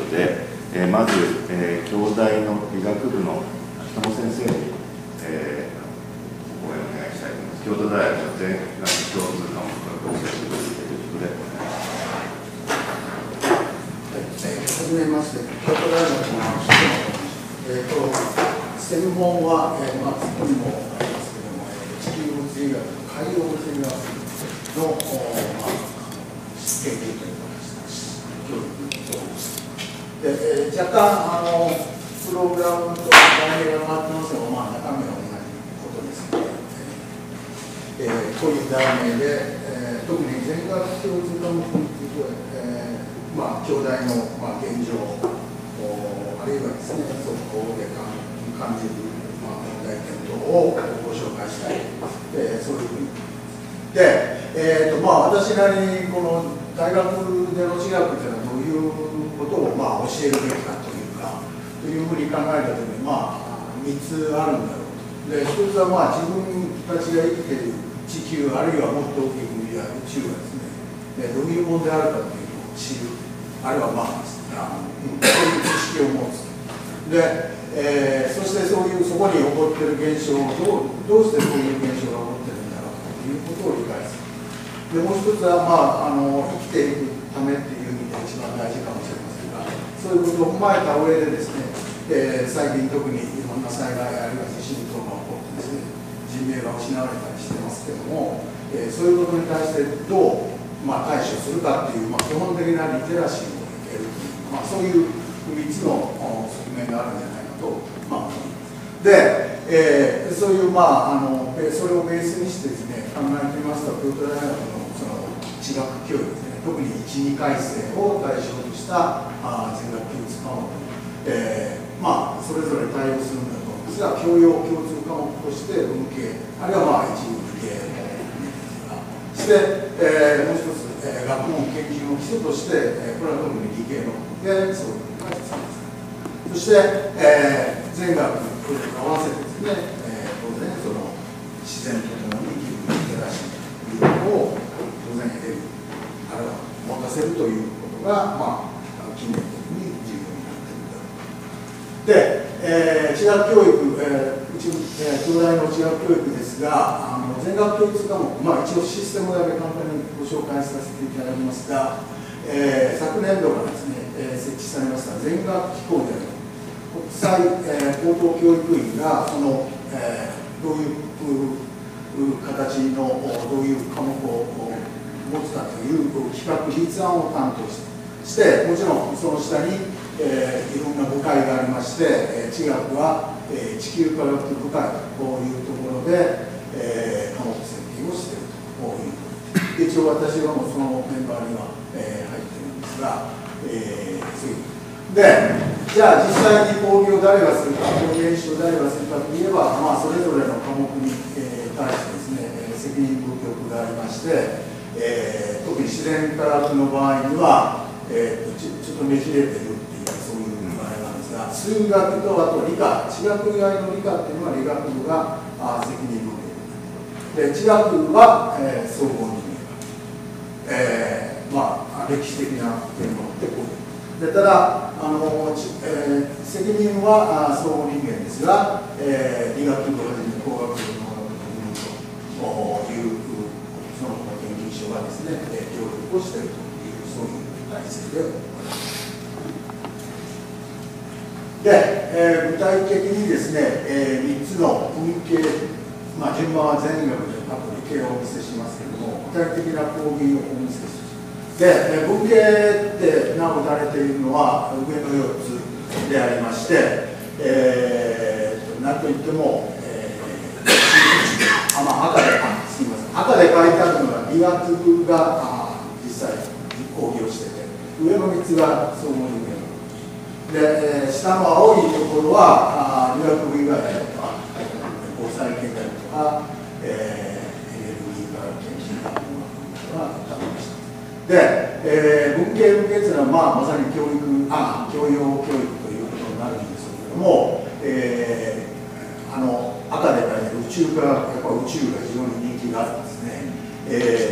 で、まず、京大の理学部の北野先生に、応援お願いしたいと思います。京都大学の全学共通科目の講師をしてくれるということでお願いします。 はじめまして、京都大学の専門は、そこにもありますけれども、地球物理学、海洋物理学の、研究という形教育で、若干プログラムと題名が変わってますけど、中身は同じことですので、こういう題名で、特に全学共通科目については、京大の、現状、あるいはですね、そこで感じる、問題点等をご紹介したい、そういうふうに。で、私なりにこの大学での地学というのはどういうことを教えるべきかというふうに考えたときに、3つあるんだろうと。で、1つは自分たちが生きている地球、あるいはもっと大きい分野、宇宙がですね、どういうものであるかというのを知る、あるいはそういう知識を持つ。で、そしてそこに起こっている現象をどうしてそういう現象が起こっているんだろうということを理解する。で、もう一つは、生きていくためっていう意味で一番大事かもしれませんが、そういうことを踏まえた上でですね、最近特にいろんな災害あるいは地震等が起こってですね、人命が失われたりしてますけども、そういうことに対してどう、対処するかっていう、基本的なリテラシーを得るという、そういう3つの側面があるんじゃないかと思います。で、そういう、それをベースにしてですね、考えてみますと、京都大学の地学教育ですね、特に1、2回生を対象とした全学共通科目、それぞれ対応するんだと思うんですが、教養共通科目として文系、あるいは一部理系も含めてですが、もう一つ、学問研究の基礎として、これは特に理系ので、そういうことが必要です。そして、全学教育と合わせてですね、当然自然とともに生きるリテラシーというのを当然得る、あるいは持たせるということが、近年的に重要になっているんだろうと。で、地学教育、京大の地学教育ですが、全学教育科目、一応システムだけ簡単にご紹介させていただきますが、昨年度からですね、設置されました全学機構である国際、高等教育院がどういう形のどういう科目を持つかという企画立案を担当して、もちろんその下に、いろんな部会がありまして、地学は、地球科学部会というところで、科目設計をしているということで、一応私はもうそのメンバーには、入っているんですが、そういうで、じゃあ実際に講義を誰がするか、講義演習を誰がするかといえば、それぞれの科目に、対してですね、責任分局がありまして、特に自然科学の場合には、ちょっとねじれてるっていうそういう場合なんですが、数学とあと理科、地学以外の理科っていうのは理学部が責任分局で、地学は、総合人間学、歴史的な点を持ってこうで、ただ責任は総合人間ですが、理学部をはじめ工学部のというその研究所がですね、協力をしているというそういう体制でございます。で、具体的にですね、3つの文系、順番は全学であと理系をお見せしますけれども、具体的な講義をお見せします。で、文系って名を打たれているのは上の4つでありまして、なんといっても、すみません、赤で書いてあるのが理学部が実際講義をしてて、上の3つが総合理系で、下の青いところは理学部以外だとか、防災経済とか、エネルギー科学研究学がありました。で、文系というのは、まさに教養教育ということになるんですけれども、赤で書いてある宇宙科学、やっぱ宇宙が非常に人気があるんですね。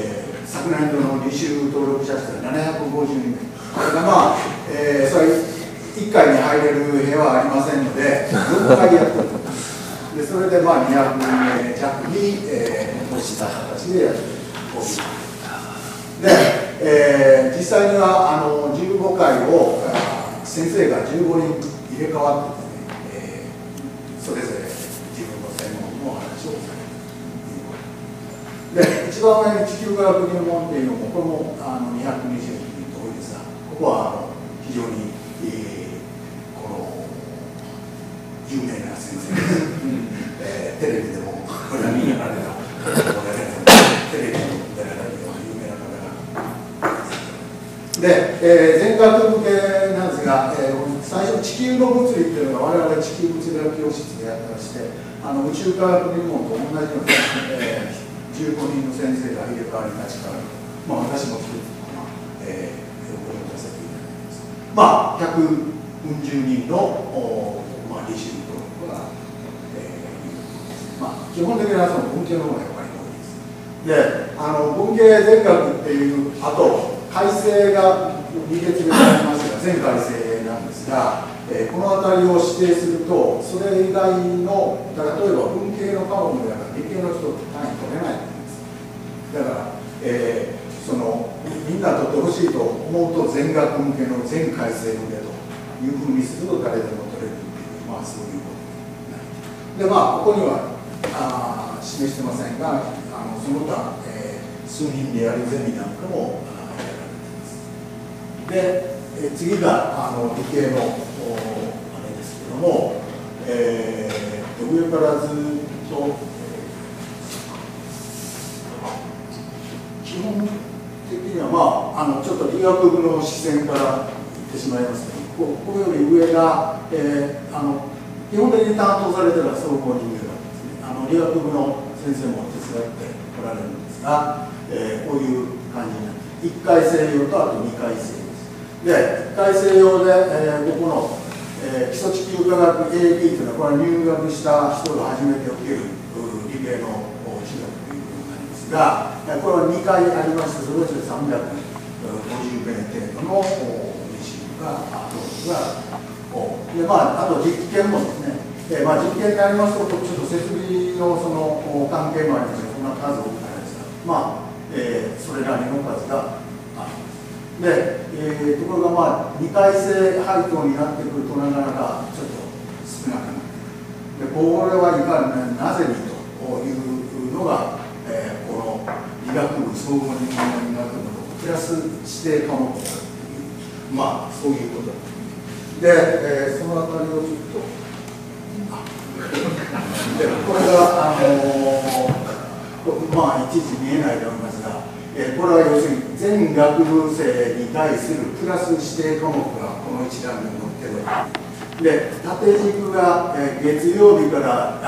昨年度の履修登録者数は752名。これがそれ回に入れる部屋はありませんので、4回やってるで、それでまあ200名弱に落ちた形でやっているで、実際には15回を先生が15人入れ替わってですね、それぞれ自分の専門の話をされるで、一番上に地球科学入門っていうのも、これも220人と多いですが、ここは非常に、この有名な先生テレビでもご覧になられたテレビでも出られるような有名な方がで、全学向けなんですが、最初地球の物理っていうのが我々地球物理学教室でやってまして、宇宙科学入門と同じように、15人の先生が入れ替わり立ち替わる、まあ、私も一つご用意させていただきます。まあ、140人の、まあ、履修とは、まあ、基本的なその文系の方がやっぱり多いです。で、文系全学っていう、あと、改正が2列目にありますが、全改正なんですが、この辺りを指定すると、それ以外の、例えば文系の科目だから理系の人って単位取れないんです。だから、みんな取ってほしいと思うと、全学向けの全改正向けというふうにすると誰でも取れるっていう、まあそういうことで、まあ、ここには示してませんが、その他、数人でやるゼミなんかもやられています。で、次が理系のあれですけども、上からずっと、基本的には、まあ、ちょっと理学部の視線から言ってしまいますけど、ここより上が、基本的に担当されてるのは総合人間学ですね。理学部の先生も手伝っておられるんですが、こういう感じになって、1回生用とあと2回生用です。で、1回生用で、ここの、基礎地球科学 AB というのは、これは入学した人が初めて受ける理系の中学ということになりますが、これは2回ありまして、それぞれ350名程度の履修がどうで、まあ、あと実験もですね、まあ、実験になりますと、ちょっと設備のその関係もありますが、そんな数多くないですが、まあ、それなりの数がある。で、ところが、まあ、2回生配当になってくると、なかなかちょっと少なくなってくる。で、これはいかになぜにというのが、この理学部、総合人間学部のプラス指定科目であるという、まあ、そういうことです。で、そのあたりをちょっと、でこれが、まあ、いちいち見えないと思いますが、これは要するに全学部生に対するプラス指定科目がこの一覧に載ってるわけです。で、縦軸が、月曜日の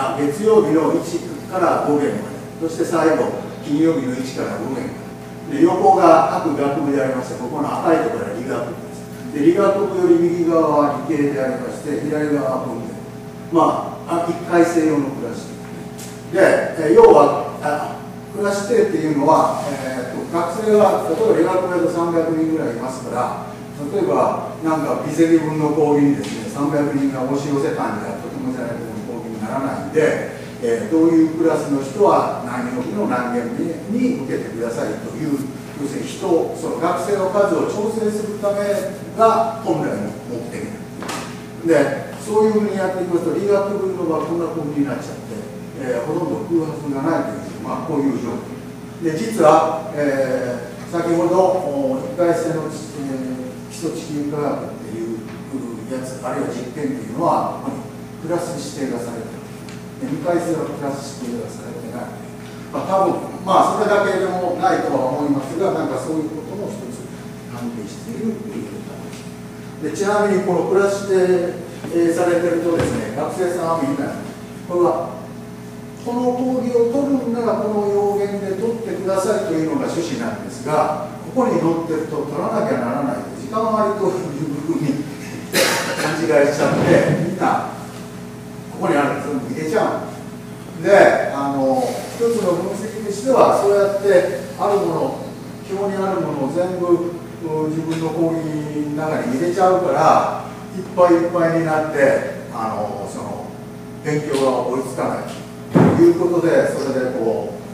1から5限まで、そして最後、金曜日の1から5限まで。で、横が各学部でありまして、ここの赤いところは理学部です。で、理学部より右側は理系でありまして、左側は文系。まあ、1回生用のクラスで、要はクラス指定っていうのは、学生は例えば理学部で300人ぐらいいますから、例えばなんか微積分の講義にですね300人が押し寄せたんじゃとてもじゃないけど講義にならないんで、どういうクラスの人は何曜日の何限目に受けてくださいという、要するにその学生の数を調整するためが本来の目的で、そういうふうにやっていきますと、理学部のがこんな風になっちゃって、ほとんど空白がないという、まあ、こういう状況で、実は、先ほど1回生の、基礎地球科学っていうやつ、あるいは実験っていうのは、プラス指定がされている。2回生はプラス指定がされてない。まあ、多分まあ、それだけでもないとは思いますが、なんかそういうことも一つ関係しているということです。で、ちなみにこのプラス指定されてるとですね、学生さんはみんな、これは、この講義を取るんならこの要件で取ってくださいというのが趣旨なんですが、ここに載ってると取らなきゃならないと、時間割というふうに勘違いしちゃって、みんな、ここにあるんですよ、入れちゃう。で、一つの分析としては、そうやってあるもの、表にあるものを全部自分の講義の中に入れちゃうから、 ぱいいっぱいになってその勉強が追いつかないということで、それでこう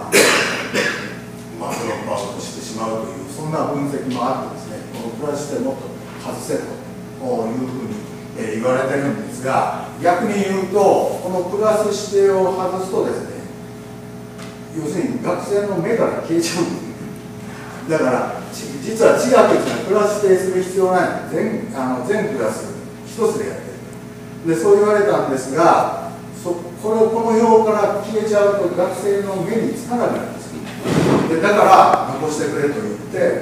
ドロップアウトしてしまうという、そんな分析もあってですね、このプラスしてもっと外せというふうに言われてるんですが、逆に言うとこのプラス指定を外すとですね、要するに学生の目から消えちゃうんです。だから実は地学っていうのはプラス指定する必要ないので、全クラス一つでやってるで、そう言われたんですが、この表から消えちゃうと学生の目につかなくなるんですで、だから残してくれと言って、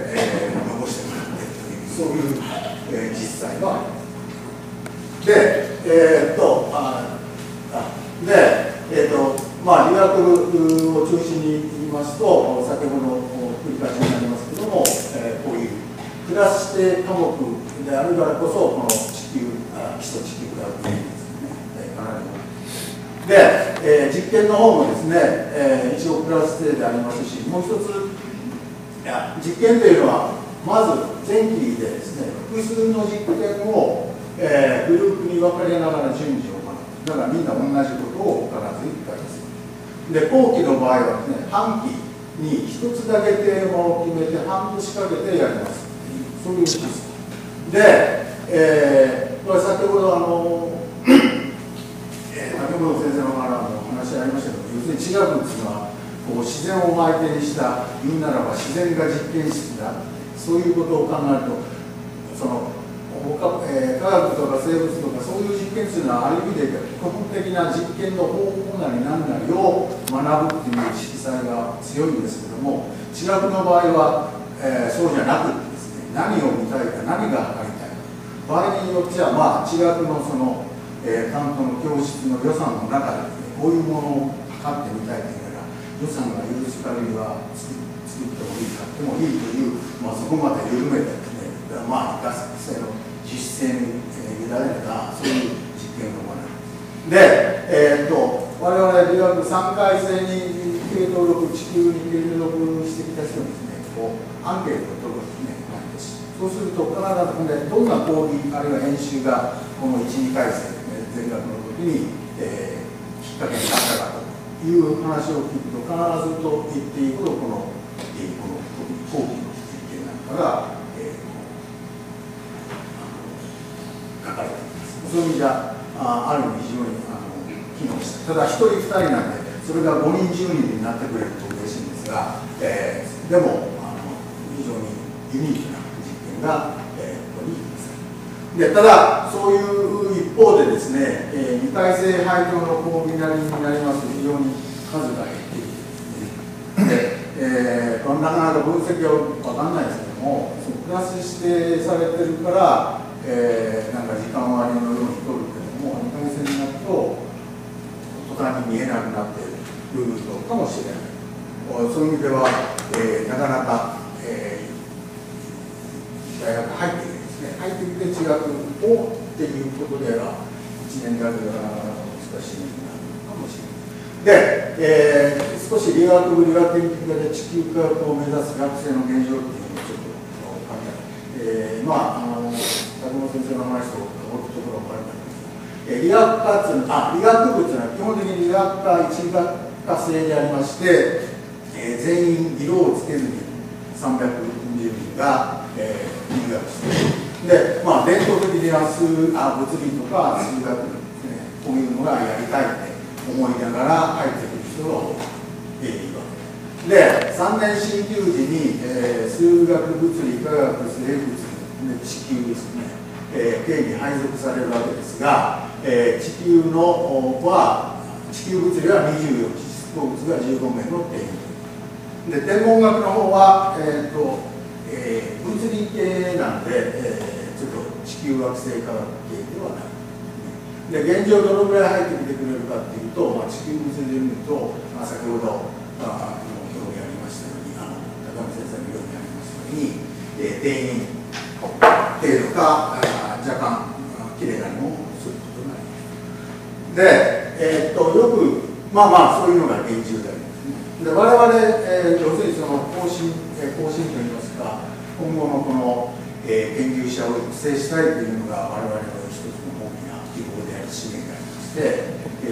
残してもらってという、そういう、実際はで、理学部を中心に言いますと、先ほど繰り返しになりますけども、こういうクラス指定科目であるからこそ、この基礎地球学ですね、かなりで、実験の方もですね、一応クラス指定でありますし、もう一つ、実験というのは、まず前期でですね、複数の実験を、グループに分かれながら順次を行う。だからみんな同じことを必ず1回です。で、後期の場合はですね、半期に1つだけテーマを決めて半年かけてやります。そういうシステムで、これ先ほど竹本先生の話ありましたけど、要するに地学っていうのはこう自然を相手にした、言うならば自然が実験室だ、そういうことを考えると、その科学とか生物とかそういう実験というのはある意味で基本的な実験の方法なり何なりを学ぶっていう色彩が強いんですけども、地学の場合は、そうじゃなくてですね、何を見たいか、何が測りたいか、場合によっては地学のその担当の教室の予算の中で、ね、こういうものを測ってみたいというなら、予算が許す限りは作ってもいい、買ってもいいという、そこまで緩めてですね、学生の実践に委ねたそういう実験を行う。で、我々理学3回生に系登録、地球に系登録してきた人にですね、こうアンケートを取るんですね、そうすると必ず、どんな講義あるいは演習がこの1、2回生、全学の時に、きっかけになったかという話を聞くと、必ずと言っていいほどこの後期の実験なんかが、書かれています。そういう意味じゃある意味非常に機能した。ただ1人2人なんで、それが5人10人になってくれると嬉しいんですが、でも非常にユニークな実験が、ここにで、ただそういう一方でですね、2回生配当の講義なりになりますと非常に数が減っているで、なかなか分析は分かんないですけども、プラス指定されてるから、なんか時間割のように取るけども、2回生になると途端に見えなくなっているのかもしれない。そういう意味では、なかなか、大学入ってきてですね、入ってきて地学をっていうことでは1年だけではなかなか難しいのかもしれない。で、少し理学部理学研究科で地球科学を目指す学生の現状っていうのをちょっと考えて、竹本先生の話と変わったところが分かるんですけど、理学部というのは基本的に理学科1学科制でありまして、全員色をつけずに340人が、入学して、で、伝統的には物理とか数学ですね、こういうのがやりたいって思いながら入ってくる人が多いわけで、3年進級時に、数学、物理、科学、生物、地球ですね、系に配属されるわけですが、地球物理は24、地質鉱物が15名の定員で、天文学の方は、物理系なんで、ちょっと地球惑星科学系ではない。で、現状どのぐらい入ってきてくれるかっていうと、地球物理で見ると、先ほど表現ありましたように、高見先生の表現ありましたように、定員程度か若干きれいなのをすることになります。で、よくそういうのが現状であります。で、我々、要するにその更新といいますか、今後のこの、 研究者を育成したいというのが我々の一つの大きな希望であり使命でありまして、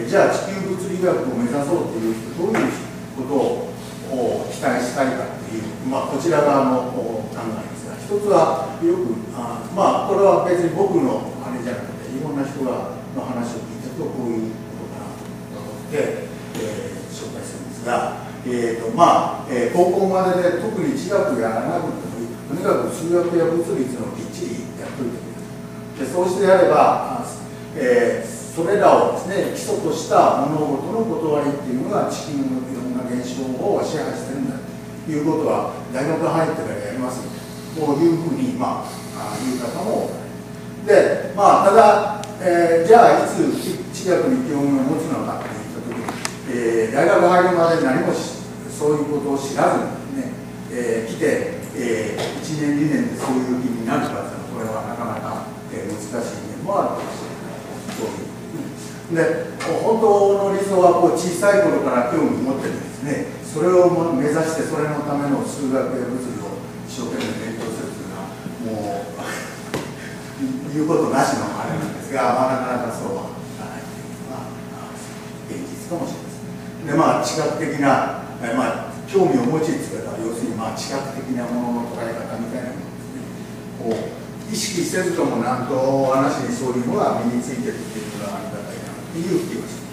じゃあ地球物理学を目指そうというどういうことを期待したいかという、こちら側の考えですが、一つはよくこれは別に僕のあれじゃなくていろんな人がの話を聞いてるとこういうことかなと思って、紹介するんですが、高校までで特に地学やらなくてもいい、とにかく数学や物理っていうのをきっちりやっといてくれる。でそうしてやれば、それらをですね、基礎とした物事の断りっていうのが地球のいろんな現象を支配してるんだということは大学入ってからやりますというふうに言う方もで、ただ、じゃあいつ地学に興味を持つのかといった時に、大学入るまで何もそういうことを知らずにね、来て、1年2年でそういう気になるかというのはこれはなかなか、難しい面もあるかもしれない。で本当の理想は小さい頃から興味を持ってるんですね。それを目指してそれのための数学や物理を一生懸命勉強するというのはもう言うことなしのあれなんですが、なかなかそうはいかないというのが現実かもしれません。で知覚的な、興味を持ちつけた要するに知覚的なものの捉え方みたいなものですね。意識せずともなんと話にそういうのが身についてるっていうのがありがたいなという気がします。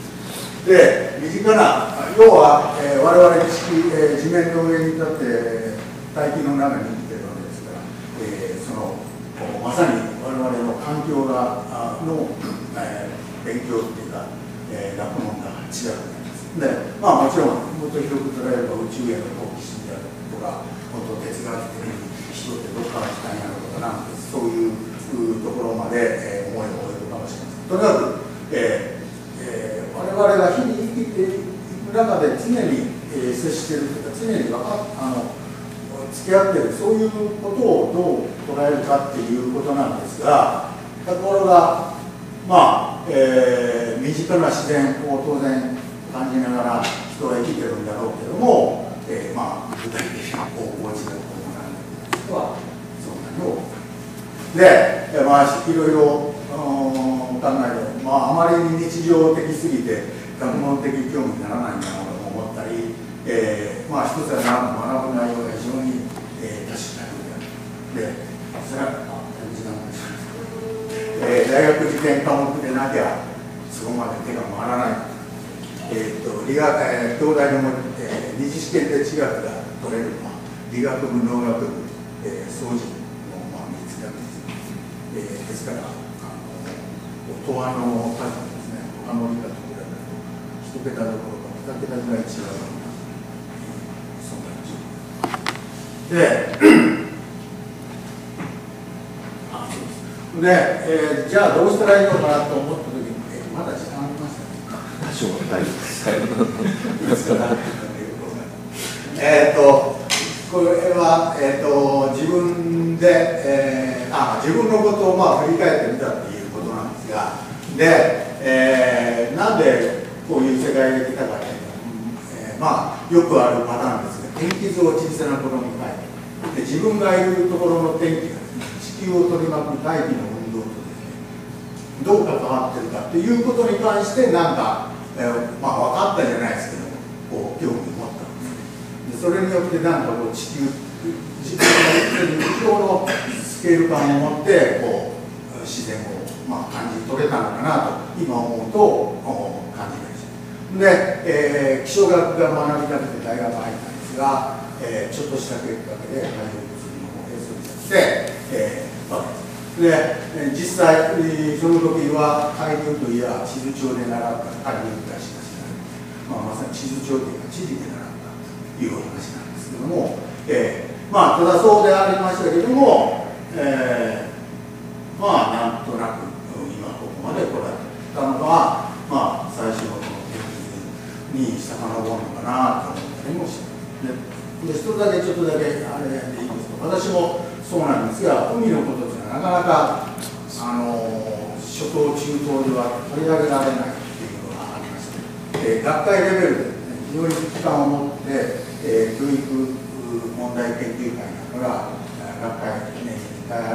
で、身近な、要は、我々地面の上に立って大気の中に生きてるわけですから、まさに我々の環境がの、勉強っていうか、学問が違うわけです。で、もちろんもっと広く捉えれば宇宙への好奇心であるとか、もっと哲学的に人ってどこから来たんやろとかなんてそういうところまで、思いを及ぶかもしれません。とにかく、我々が日々生きていく中で常に、接しているというか常に付き合っているそういうことをどう捉えるかっていうことなんですが、ところが身近な自然を当然感じながら人は生きてるんだろうけども、具体的な方向性を行う人はそんなに多くで、いろいろ考えると、あまりに日常的すぎて学問的興味にならないんだなと思ったり、一つは学ぶ内容が非常に、多種多様である。で、それは時間が大学受験科目でなきゃそこまで手が回らない。東大でも、二次試験で地学が取れるのは理学部、農学部、総治の3つだけです。ですから、答案の数もですね、他の理科と比べると1桁どころか2桁ぐらい違うような、そんな状況で、そうです。で、じゃあどうしたらいいのかなと思ったときに、まだ時間ありましたね。 多少は大丈夫です。 これは、自分で、自分のことを振り返ってみたっていうことなんですが、で、なんでこういう世界が来たかというと、よくあるパターンですが、天気図を小さな頃に書いて、で自分がいるところの天気が地球を取り巻く大気の運動とですね、どう関わってるかということに関して分かったじゃないですけども、興味を持ったんですね。でそれによって地球自分が生きている以上のスケール感を持って自然を感じ取れたのかなと今思うと感じました。で、気象学が学びたくて大学入ったんですが、ちょっとした結果で海洋物理の方へ進みさせて、で実際その時は海流といえば地図帳で習った海流がしかしない、まさに地図帳というか地理で習ったという話なんですけども、ただそうでありましたけども、なんとなく今ここまで来られたのは、最初のこの天気に遡るのかなと思ったりもしてます。で一つだけちょっとだけあれでいいですか、私もそうなんですが、海のことというのはなかなか初等中等では取り上げられないというのがありまして、学会レベルで、非常に危機感を持って、教育問題研究会なんかが学会年に2回あるんです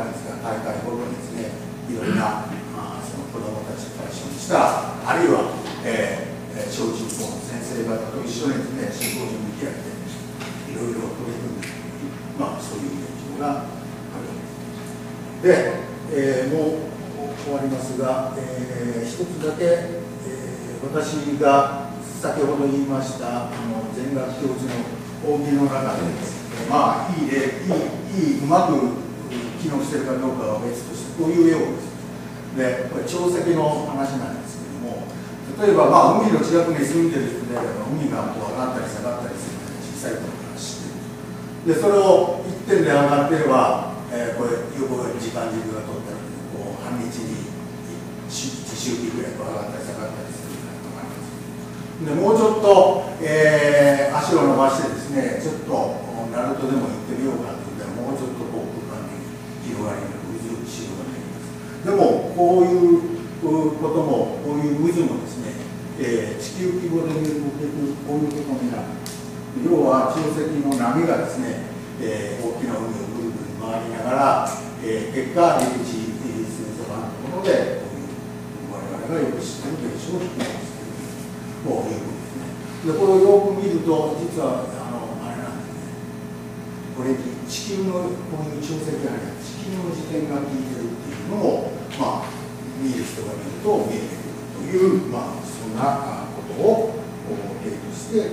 大会ほどですね、いろんな、その子どもたちを対象にした、あるいは、小中高の先生方と一緒にですね、シンポジウムに開いて、いろいろ取り組んでいる、そういう現状があるわけです。で、もう終わりますが、一つだけ、私が先ほど言いました全学教授の講義の中でですね、いい例、うまく機能しているかどうかは別として、こういう絵をですね、で、これ、潮汐の話なんですけども、例えば、海の近くに住んでいる人であれば、海がこう上がったり下がったりするので、小さい頃から知っている。で、それを一点で上がっていれば、これ、横時間軸が取ったら、こう半日に1周期ぐらいこう上がったり下がったりする。でもうちょっと、足を伸ばしてですね、ちょっとナルトでも行ってみようかというので、もうちょっとこう空間に広がりが渦潮が出ます。でもこういうことも、こういう渦もですね、地球規模で見ると結局こういうことになる。要は潮汐の波がですね、大きな海をぐるぐる回りながら、結果陸地すぐそばのところでこういう我々がよく知っている現象を引き起こす。こういうことですね。で、これをよく見ると、実はあれなんですね。これに地球のこういう潮汐が地球の自転が効いてるっていうのを、見る人が見ると見えてくるという、そんなことを例として、いっ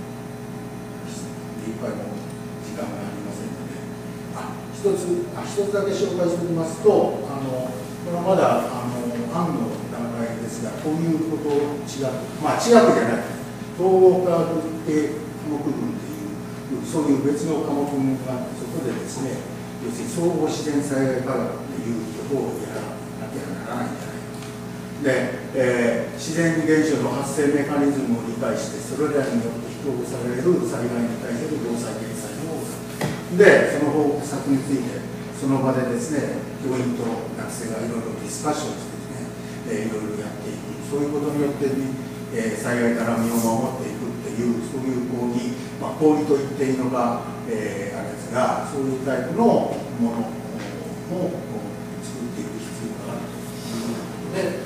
ぱいも時間がありませんので、一つだけ紹介しておきますと、これはまだ案の段階ですが、こういうことを地学じゃない、統合科学系科目群という、そういう別の科目群があって、そこでですね、要するに総合自然災害科学ということをやらなきゃならないんじゃないか。で、自然現象の発生メカニズムを理解して、それらによって引き起こされる災害に対する防災減災の方策で、その方策について、その場でですね、教員と学生がいろいろディスカッションしてですね、いろいろやっていく、そういうことによって、災害から身を守っていくっていう、そういう講義、講義と言っていいのか、あれですが、そういうタイプのものも作っていく必要があるということで、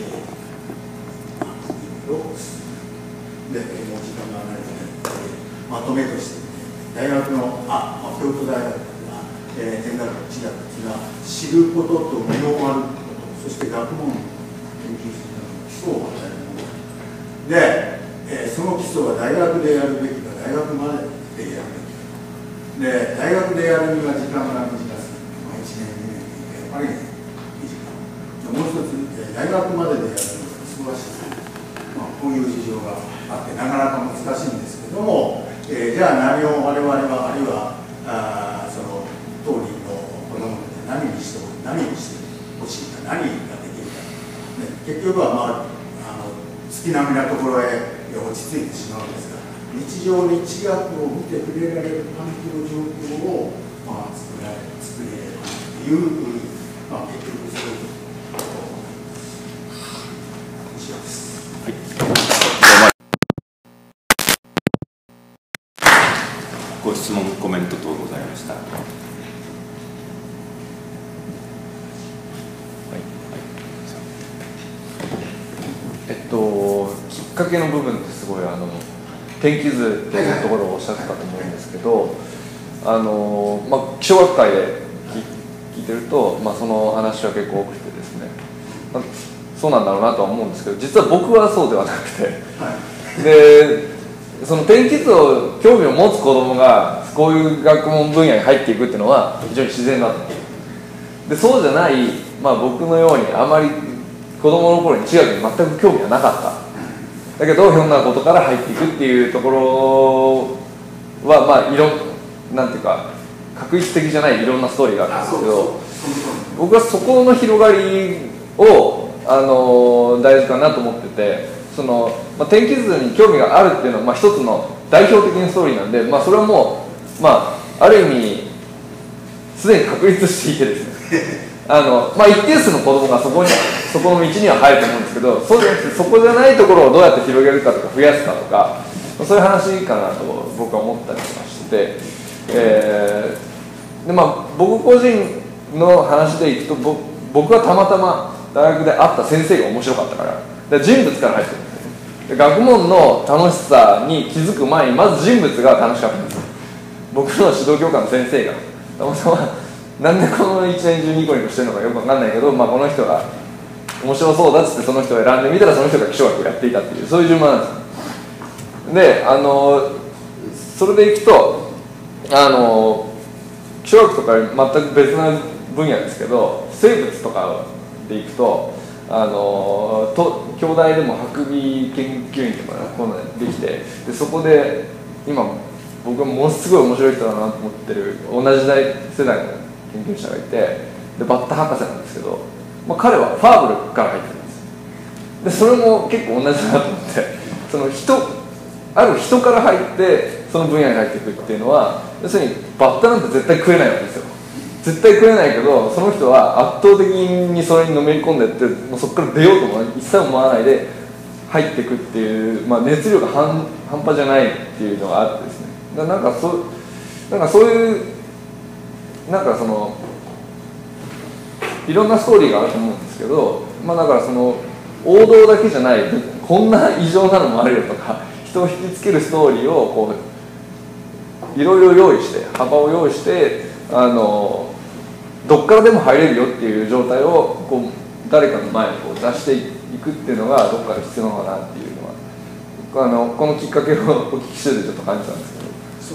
いろいろ進んで、もう時間がないので、まとめとして、大学の、京都大学が、全学地学が知ることと身を割ること、そして学問の研究する基礎を与えるもので、その基礎は大学でやるべきか、大学まででやるべきか。で、大学でやるには時間が短すぎる。1年、2年でやっぱり短い。もう一つ、大学まででやるのが忙しい。こういう事情があって、なかなか難しいんですけども、じゃあ何を我々は、あるいはその当人の子どもで何にしてほしいか、何ができるか、結局は、月並みなところへ落ち着いてしまうんですが、日常に地学を見て触れられる環境状況を、作れればという、結局そういう以上です。 ご質問、コメント等ございました。 きっかけの部分ってすごい天気図っていうところをおっしゃってたと思うんですけど、気象学会で聞いてると、その話は結構多くてですね、そうなんだろうなとは思うんですけど、実は僕はそうではなくて、でその天気図を興味を持つ子どもがこういう学問分野に入っていくっていうのは非常に自然だと。でそうじゃない、僕のようにあまり子どもの頃に地学に全く興味はなかっただけどひょんなことから入っていくっていうところはなんていうか確率的じゃないいろんなストーリーがあるんですけど、僕はそこの広がりを大事かなと思ってて。天気図に興味があるっていうのは、一つの代表的なストーリーなんで、それはもう、ある意味すでに確立していてですね一定数の子供がそこの道には入ると思うんですけど、そうじゃなくてそこじゃないところをどうやって広げるかとか増やすかとか、そういう話かなと僕は思ったりとかしてて、僕個人の話でいくと、僕はたまたま大学で会った先生が面白かったから、で人物から入ってるんですよ。で学問の楽しさに気づく前にまず人物が楽しかったんですよ。僕の指導教科の先生がたまたまなんでこの一年中ニコニコしてるのかよく分かんないけど、この人が面白そうだっつってその人を選んでみたら、その人が気象学をやっていたっていう、そういう順番なんですよ。でそれでいくと気象学とか全く別な分野ですけど、生物とかでいくと京大でも白尾研究員とかこういうのできて、でそこで今僕はものすごい面白い人だなと思ってる同じ世代の研究者がいて、でバッタ博士なんですけど、彼はファーブルから入ってるんです。でそれも結構同じだなと思って、ある人から入ってその分野に入っていくっていうのは、要するにバッタなんて絶対食えないわけですよ。絶対食えないけど、その人は圧倒的にそれにのめり込んでいって、もうそこから出ようとも一切思わないで入っていくっていう、熱量が半端じゃないっていうのがあってですね、なんかそういういろんなストーリーがあると思うんですけど、だから王道だけじゃない、こんな異常なのもあるよとか、人を引きつけるストーリーをこういろいろ用意して、幅を用意して、どっからでも入れるよっていう状態をこう誰かの前にこう出していくっていうのがどっかで必要なのかなっていうのは、このきっかけをお聞きしててちょっと感じたんですけど。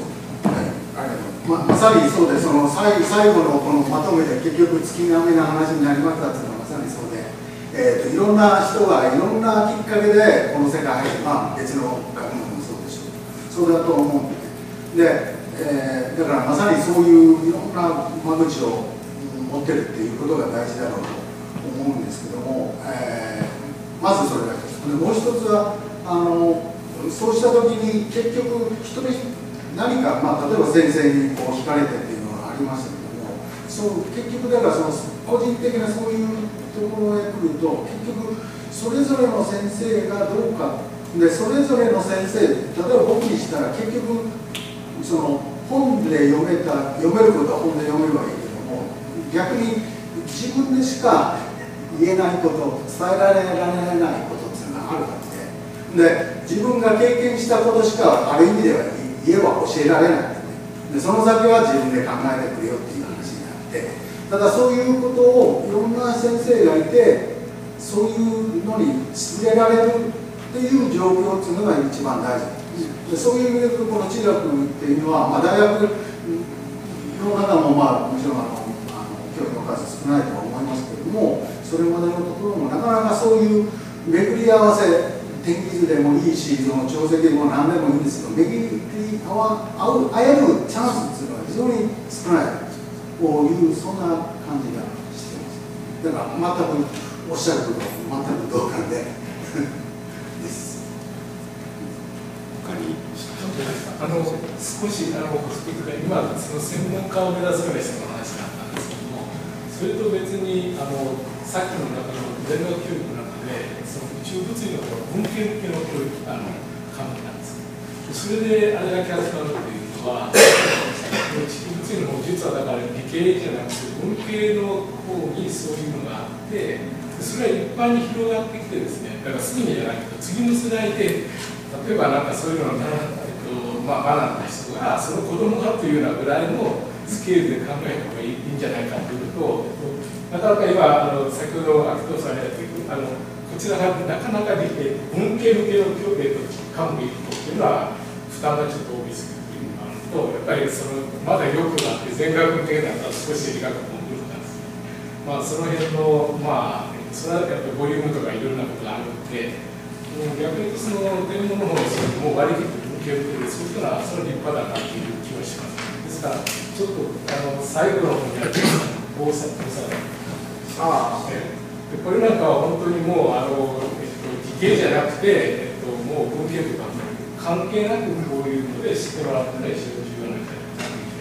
まさにそうで、最後のこのまとめで結局月並みな話になりましたっていうのはまさにそうで、いろんな人がいろんなきっかけでこの世界に入って、別の学問もそうでしょう、そうだと思うんで、だからまさにそういういろんな間口を持ってるっていうことが大事だろうと思うんですけども、まずそれだけです。もう一つはそうした時に結局人に何か、例えば先生にこう惹かれてっていうのがありましたけども、結局だから個人的なそういうところへ来ると、結局それぞれの先生がどうかで、それぞれの先生、例えば僕にしたら結局本で読めることは本で読めればいいけども、逆に自分でしか言えないこと、伝えられないことっていうのがあるわけで、自分が経験したことしかある意味では言えば教えられないで、その先は自分で考えてくれよっていう話になって、ただそういうことをいろんな先生がいて、そういうのに触れられるっていう状況っていうのが一番大事で、そういう意味でこの地学っていうのは、大学の中ももちろん教育の数少ないとは思いますけれども、それまでのところもなかなかそういう巡り合わせ、天気図でもいいし、潮汐でも何でもいいんですけど、巡り会えるチャンスっていうのは非常に少ないという、そんな感じがしています。だから全くおっしゃることと全く同感でです。 少し補足というか、今その専門家を目指すような人の話だったんですけども、それと別にさっきの中の全学教育の中で、その宇宙物理の文献系の教育科目なんです。それであれだけ扱うっていうのは、地球物理の方、実はだから理系じゃなくて文系の方にそういうのがあって、それが一般に広がってきてですね、だからすぐにじゃなくて次の世代で、例えばそういうのを学んだ人がその子供がというようなぐらいのスケールで考えた方がいいんじゃないかというと、なかなか今先ほど秋藤さんがやっていくこちらがなかなか文系向けの科目っていうのは負担がちょっと大きすぎるっていうのがあると、やっぱりまだよくなって全学向けだったら少し理学も無理なんですね。その辺のそれはやっぱりボリュームとかいろんなことがあるので、逆に言うとその天文の方にもう割り切って文系向けで、そうしたらそれ立派だなという気はします。ですからちょっと最後の方にある防災これなんかは本当にもう理系じゃなくて、もう文系とか関係なくこういうので知ってもらったら非常に重要な気がする。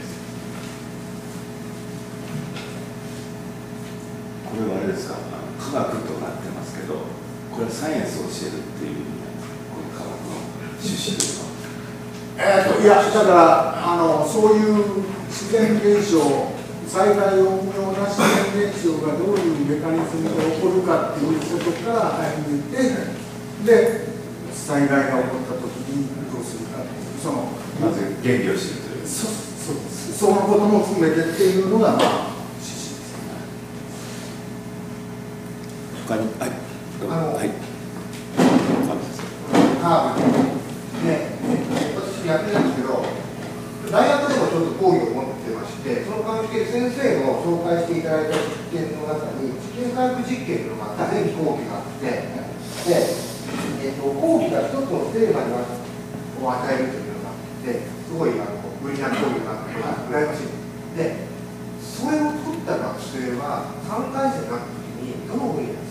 これはあれですか、科学となってますけど、これはサイエンスを教えるっていう意味なんですか、この科学の趣旨ですか。 いや、だからそういう自然現象、災害を生むような自然現象がどういうメカニズムで起こるかっていうことから始めて、で災害が起こったときにどうするかっていう、 まず原理を知るという。 そのことも含めてっていうのが、まあ、趣旨ですね。 他に、はい、はい、 カーブで、私やってるんですけど、大学でもちょっと講義を持ってまして、その関係先生の紹介していただいた実験の中に、地球科学実験の前期講義があって、で、講義が一つのテーマを与えるというのがあって、すごい無理な講義があって、羨ましい。で、それを取った学生は、3回生になったときに、どの分野です？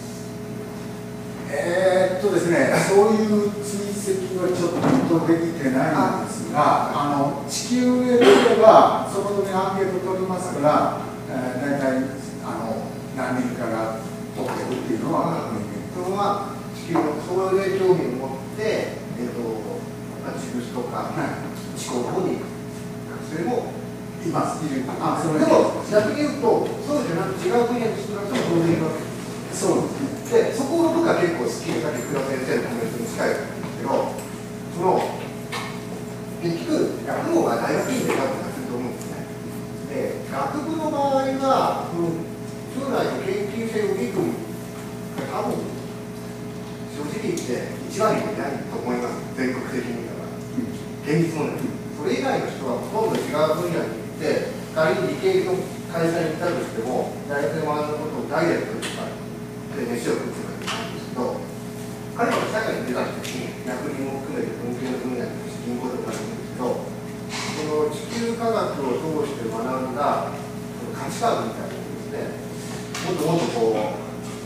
ですね、そういう追跡はちょっとできてないんですが、地球へ来れば、その時にアンケート取りますから、大体何人かが取ってるっていうのは、それは地球のそれで興味を持って、地物とか、地球の方に行く学生もいます。でも、逆に言うと、そうじゃなく違う分野に少なくとも当然いるわけです。そうですね。で、そこの僕は結構好きで、さっき福田先生のコメントに近いんですけど、結局、学部は大学院で学部がすると思うんですね。で、学部の場合は、将来の研究性を見込む、多分、正直言って1割もいないと思います、全国的にだから。現実問題。それ以外の人はほとんど違う分野に行って、仮に理系の会社に行ったとしても、大学で学んだことをダイレクトに使う。で飯を食ってるわけなんですけど、彼らが社会に出た時に役人も含めて文系の分野に銀行でもあるんですけど、この地球科学を通して学んだ価値観みたいなものですね、もっともっとこ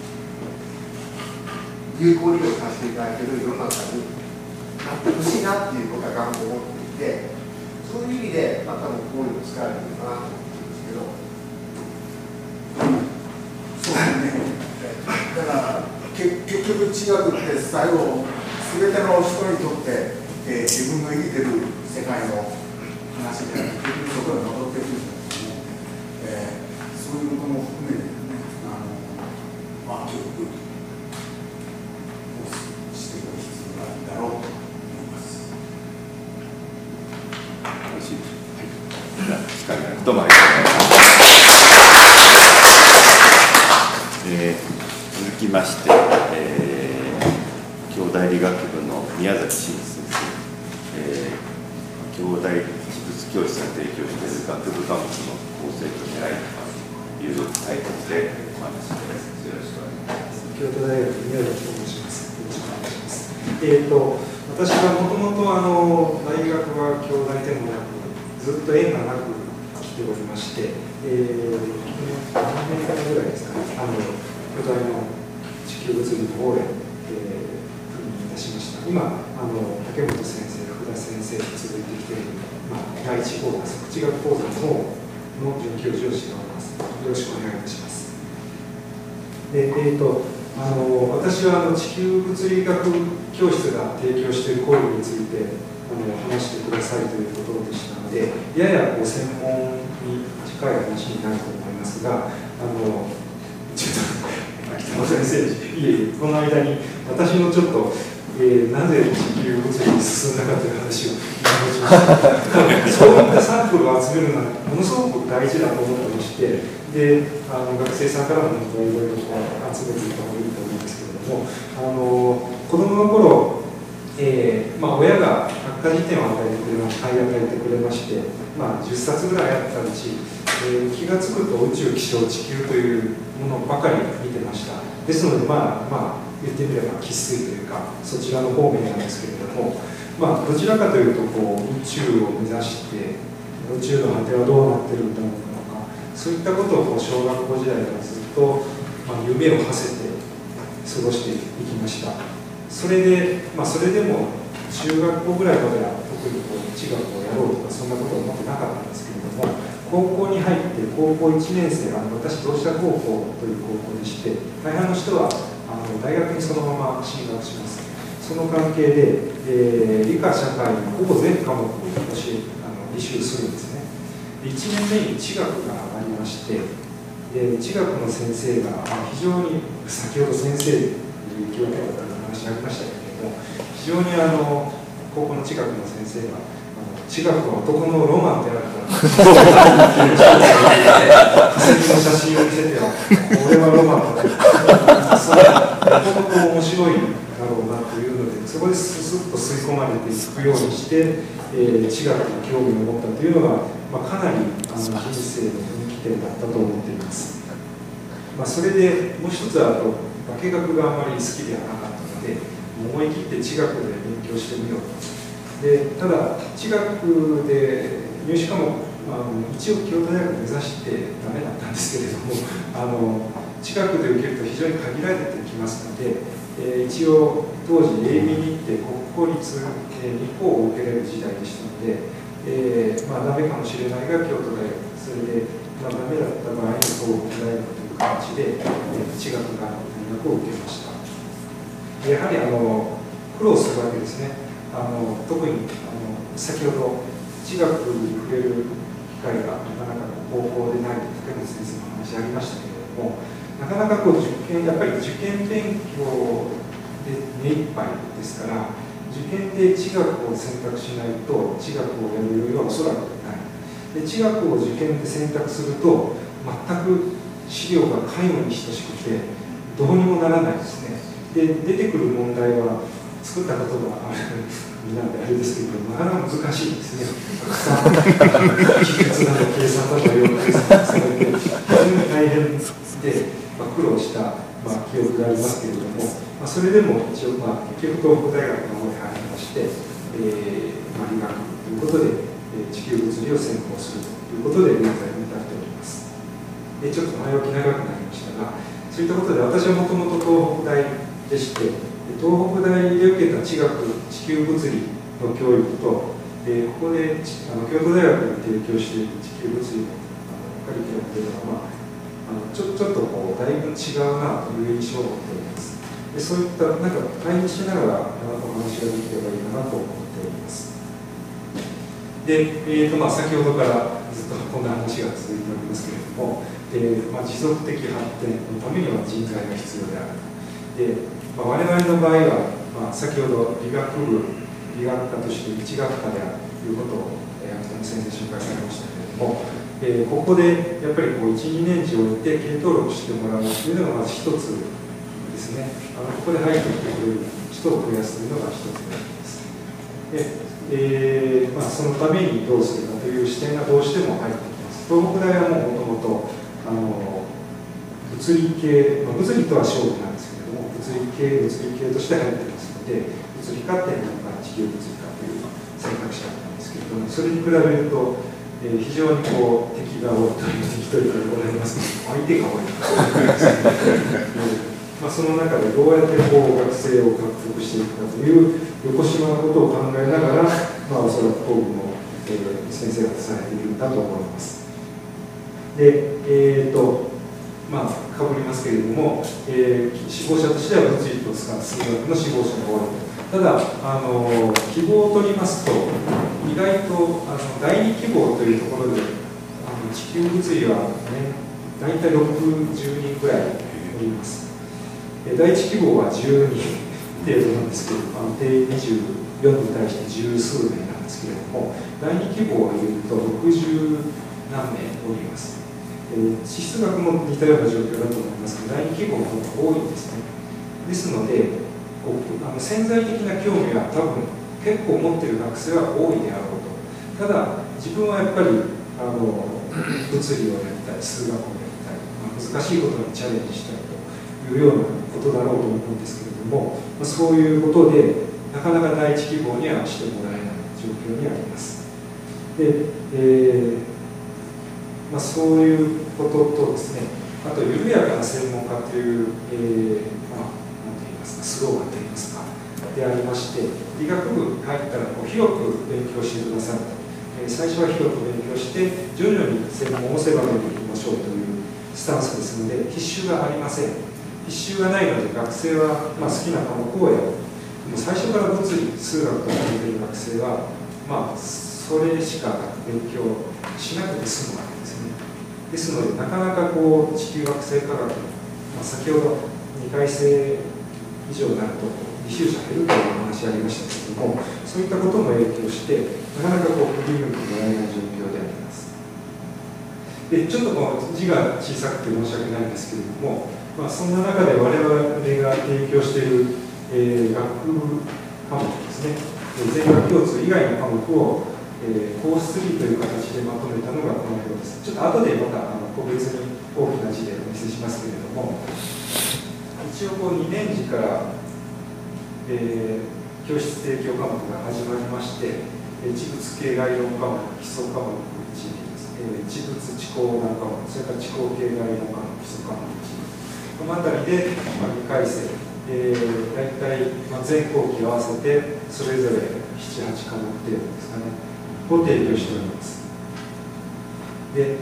う有効利用させていただいている世の中になってほしいなっていうことは願望を持っていて、そういう意味でまたもこういうのを使えるのかなと思うんですけど、そうですね。だから結局地学って最後全ての人にとって、自分の生きてる世界の話で結局そこが戻ってくるんですけども、そういうことも含めてね、教育をしていく必要があるんだろうと思います。 よろしいでしょうか。はい。じゃあ、どうもありがとうございます。続きまして、京大理学部の宮崎真先生、京大技術教室が提供している学部科目の構成と狙いというタイトルでお話しです。よろしくお願いします。 京都大学宮崎と申します。よろしくお願いします。私はもともと大学は京大でもなく、ずっと縁がなく来ておりまして、何年間ぐらいですかね、巨大の地球物理の応援、赴任いたしました。今、竹本先生、福田先生に続いてきている、第一講座、測地学講座の方の准教授をしております。よろしくお願いいたします。私は地球物理学教室が提供している講義について話してくださいということでしたので、やや専門に近い話になると思いますが、ちょっと北野先生、この間に私のちょっと、なぜ地球物理に進んだかという話をしましたそういったサンプルを集めるのはものすごく大事だと思ってまして、で学生さんからもいろいろ集めていた方がいいと思うんですけれども、子供の頃、親が学科辞典を与えてくれまして、与えてくれまして、10冊ぐらいあったうち、気が付くと宇宙、気象、地球というものばかり見てました。ですので、言ってみれば生粋というか、そちらの方面なんですけれども、どちらかというと宇宙を目指して、宇宙の果てはどうなってるんだろうかとか、そういったことを小学校時代からずっと、夢を馳せて過ごしていきました。それでも中学校ぐらいまでは特に地学をやろうとかそんなことを思ってなかったんですけれども、高校に入って高校1年生、私同志社高校という高校でして、大半の人は大学にそのまま進学します。その関係で、理科社会のほぼ全科目を私履修するんですね。1年目に地学がありまして、 地学の先生が非常に、先ほど先生という教育方の話ありましたけれども、非常に高校の地学の先生が地学は男のロマンであるから化石の写真を見せてはこれはロマンだとそれはとても面白いだろうなというので、そこでスッと吸い込まれていくようにして、地学に興味を持ったというのが、かなり人生の分岐点だったと思っています。それでもう一つは化学があまり好きではなかったので、思い切って地学で勉強してみようと。でただ地学で入試科目、一応京都大学目指してダメだったんですけれども、地学で受けると非常に限られてきますので、一応当時英美日程国公立、2校を受けられる時代でしたので、ダメかもしれないが京都大学、それで、ダメだった場合に東北大学という形で、地学が大学を受けました。やはり苦労するわけですね。特に先ほど地学に触れる機会がなかなか高校でない竹本先生の話ありましたけれども、なかなかやっぱり受験勉強で目いっぱいですから、受験で地学を選択しないと地学をやる余裕はおそらくない。で地学を受験で選択すると全く資料が皆無に等しくてどうにもならないですね。で出てくる問題は作ったことがあるなんであれですけど、なかなか難しいですね。たくさん記述など計算などを要求されて、非常に大変で、苦労した、記憶がありますけれども、それでも一応、結局東北大学の方に入りまして、理学ということで、地球物理を専攻するということで現在に至っております。ちょっと前置き長くなりましたが、そういったことで私はもともと東北大でして、東北大で受けた地学、地球物理の教育と、ここで京都大学が提供している地球物理のカリキュラムというのは、ちょっとだいぶ違うなという印象を持っております。でそういった対比しながらお話ができればいいかなと思っております。で、先ほどからずっとこんな話が続いておりますけれども、持続的発展のためには人材が必要である。で我々の場合は、先ほど理学部、理学科として一学科であるということを秋田先生紹介されましたけれども、ここでやっぱり1、2年次を置いて経登録してもらうというのがまず一つですね。ここで入ってきてくれる人を増やすというのが一つです。でそのためにどうするかという視点がどうしても入ってきます。東北大はもともと物理系、物理とは勝負なんですけれども、物理系として入ってますので、物理科っていうのが地球物理科という選択肢だったんですけれども、それに比べると、非常に敵が多いという敵というかございますけど、相手が多いその中でどうやって学生を獲得していくかという横島のことを考えながら、おそらく東部の、先生がされているんだと思います。で、かぶりますけれども、志望者としては物理と数学の志望者が多いと。ただ希望を取りますと、意外と第2希望というところで地球物理は、大体60人ぐらいおります。第1希望は10人程度なんですけど、定24に対して十数名なんですけれども、第2希望を入れると60何名おります。地質学も似たような状況だと思いますが、第2希望の方が多いんですね。ですので、潜在的な興味は多分結構持っている学生は多いであろうと。ただ自分はやっぱり物理をやりたい、数学をやりたい、難しいことにチャレンジしたいというようなことだろうと思うんですけれども、そういうことでなかなか第一希望にはしてもらえない状況にあります。で、そういうこととですね、あと緩やかな専門家という、スローガンといいますかでありまして、理学部に入ったら広く勉強してくださいと、最初は広く勉強して徐々に専門を狭めていきましょうというスタンスですので、必修がありません。必修がないので学生は好きな科目をやる。でも最初から物理、数学と学んでいる学生はそれしか勉強しなくて済むわけですね。 ですので、なかなかこう地球惑星科学、先ほど2回生以上になると履修者減るというお話ありましたけれども、そういったことも影響して、なかなかこう振り向いてもらえない状況であります。でちょっとこの字が小さくて申し訳ないんですけれども、そんな中で我々が提供している、学部科目ですね、全学共通以外の科目を、コース3という形でまとめたのがこの表です。ちょっと後でまた個別に大きな字でお見せしますけれども、一応こう2年次から、教室提供科目が始まりまして、地物系概論科目、基礎科目1、地物地工難科目、それから地工系概論科目、基礎科目1、この辺りで、2回生、大体、全後期合わせてそれぞれ7、8科目程度ですかね、を提供しております。で、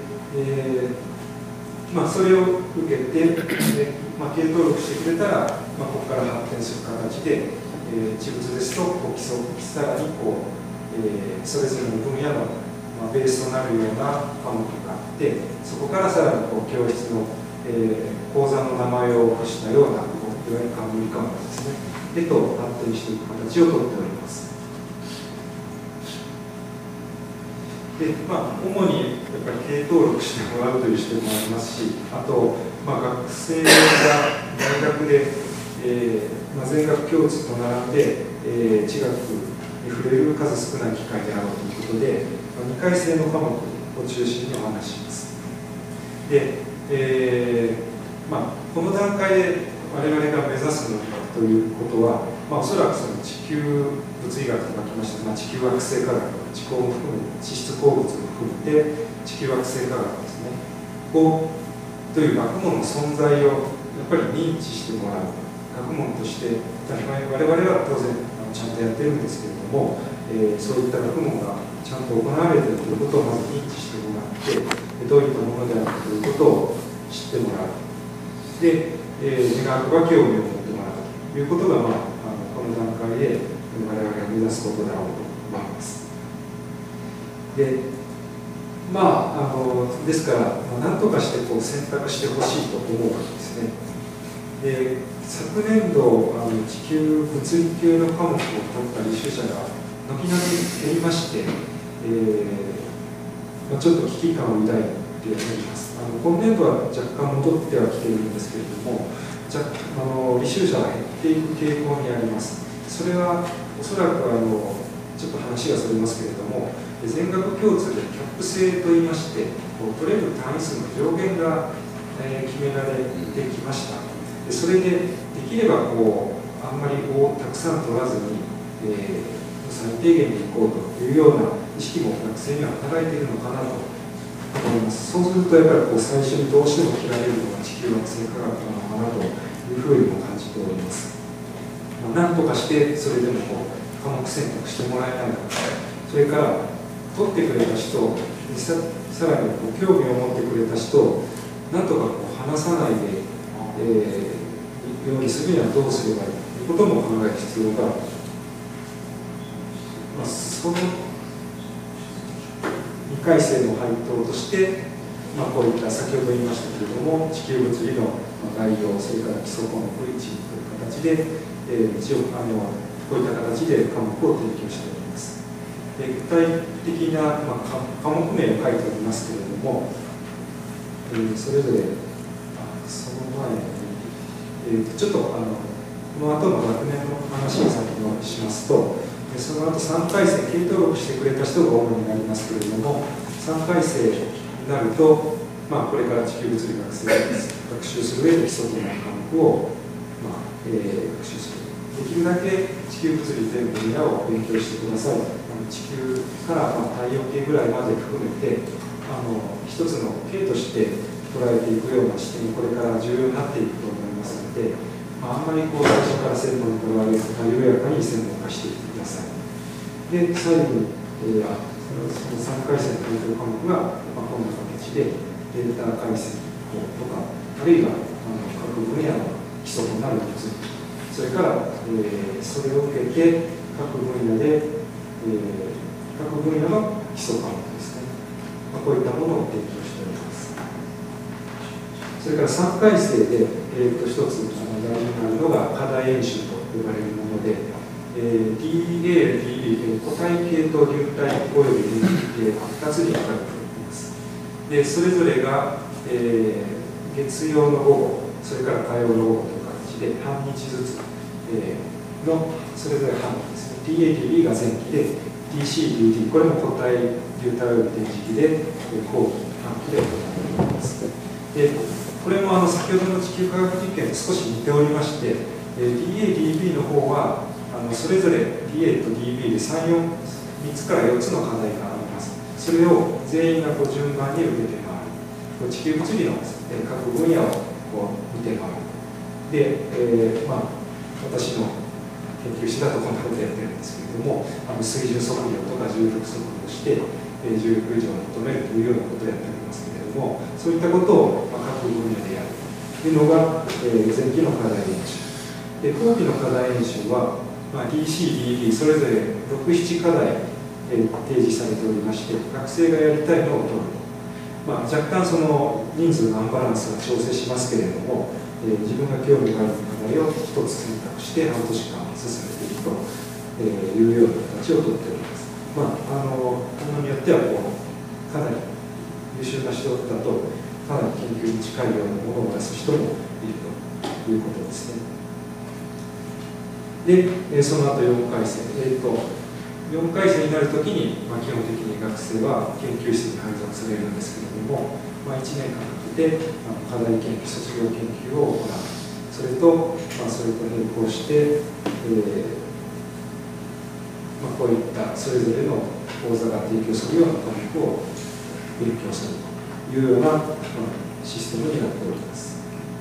それを受けて、系登録してくれたら、ここから発展する形で、地物ですと基礎、さらにこう、それぞれの分野の、ベースとなるような科目があって、そこからさらにこう教室の、講座の名前を起こしたような、いわゆる冠科目ですね、へと発展していく形をとっております。で主にやっぱり系登録してもらうという視点もありますし、あと、学生が大学で、全学共通と並んで、地学に触れる数少ない機会であろうということで、2回生の科目を中心にお話しします。で、この段階で我々が目指すのかということは、おそらくその地球物理学と書きました、地球惑星科学、地候も含め、地質鉱物も含めて地球惑星科学ですね、という学問の存在をやっぱり認知してもらう、学問として当たり前、我々は当然ちゃんとやってるんですけれども、そういった学問がちゃんと行われているということをまず認知してもらって、どういったものであるかということを知ってもらう。で、願わくば興味を持ってもらうということが、この段階で我々が目指すことだろうと思います。で、ですから、何とかしてこう選択してほしいと思うわけですね。で、昨年度、地球物理系の科目を取った履修者が軒並み減りまして、ちょっと危機感を抱いております。今年度は若干戻ってはきているんですけれども、履修者が減っていく傾向にあります。それはおそらくちょっと話がそれますけれども、全学共通でキャップ制といいまして、取れる単位数の上限が、決められてきました。でそれでできればあんまりたくさん取らずに、最低限でいこうというような意識も学生には働いているのかなと思います。そうするとやっぱり最初にどうしても切られるのが地球惑星科学なのかなというふうにも感じております。なんとかしてそれでも科目選択してもらえないのか、それから取ってくれた人、さらに興味を持ってくれた人をなんとか話さないで、ようにするにはどうすればいいということも考える必要がある。その2回生の配当として、こういった先ほど言いましたけれども、地球物理の概要、それから基礎項目1という形で、一応こういった形で科目を提供しております。で具体的な、科目名を書いておりますけれども、それぞれその前に、ちょっとこの後の学年の話を先ほどしますと、その後3回生、系登録してくれた人が主になりますけれども、3回生になると、これから地球物理学生が学習する上で基礎的な科目を、学習する。できるだけ地球物理という分野を勉強してください。地球から太陽系ぐらいまで含めて、一つの系として捉えていくような視点、これから重要になっていくと思いますので、あんまり最初から専門にとらわれず、緩やかに専門化していってください。で、最後に、その3回生の系統科目が、こんな形で、データ解析とか、あるいは各分野の基礎となる物理、それから、それを受けて、各分野の基礎科目ですね、こういったものを提供しております。 それから3回生で、一つ大事になるのが課題演習と呼ばれるもので、DA、DB、固体系と流体および電気系2つに分かれています。でそれぞれが、月曜の午後、それから火曜の午後という形で半日ずつ、のそれぞれ半期ですね。DA、DB が前期で、DC、DD、これも固体、流体および電磁気で後期、半期で行われます。でこれも先ほどの地球科学実験と少し似ておりまして、DA、DB の方はそれぞれ DA と DB で3つから4つの課題があります。それを全員が順番に受けて回る。地球物理の各分野を見て回る。で、私の研究室だとこんなことやってるんですけれども、水準測量とか重力測量して、重力異常を求めるというようなことをやっておりますけれども、そういったことを各分野でやるというのが、前期の課題演習。で後期の課題演習は、DC、DD それぞれ6、7課題、提示されておりまして、学生がやりたいのを取ると。若干その人数のアンバランスは調整しますけれども、自分が興味がある課題を一つ選択して半年間進めていくというような形をとっております。ものによってはかなり優秀な人だとかなり研究に近いようなものを出す人もいるということですね。で、その後4回生、4回生になるときに、基本的に学生は研究室に配属されるんですけれども、1年間かけて課題研究、卒業研究を行う。それと並行して、こういったそれぞれの講座が提供するような科目を勉強するというような、システムになっております。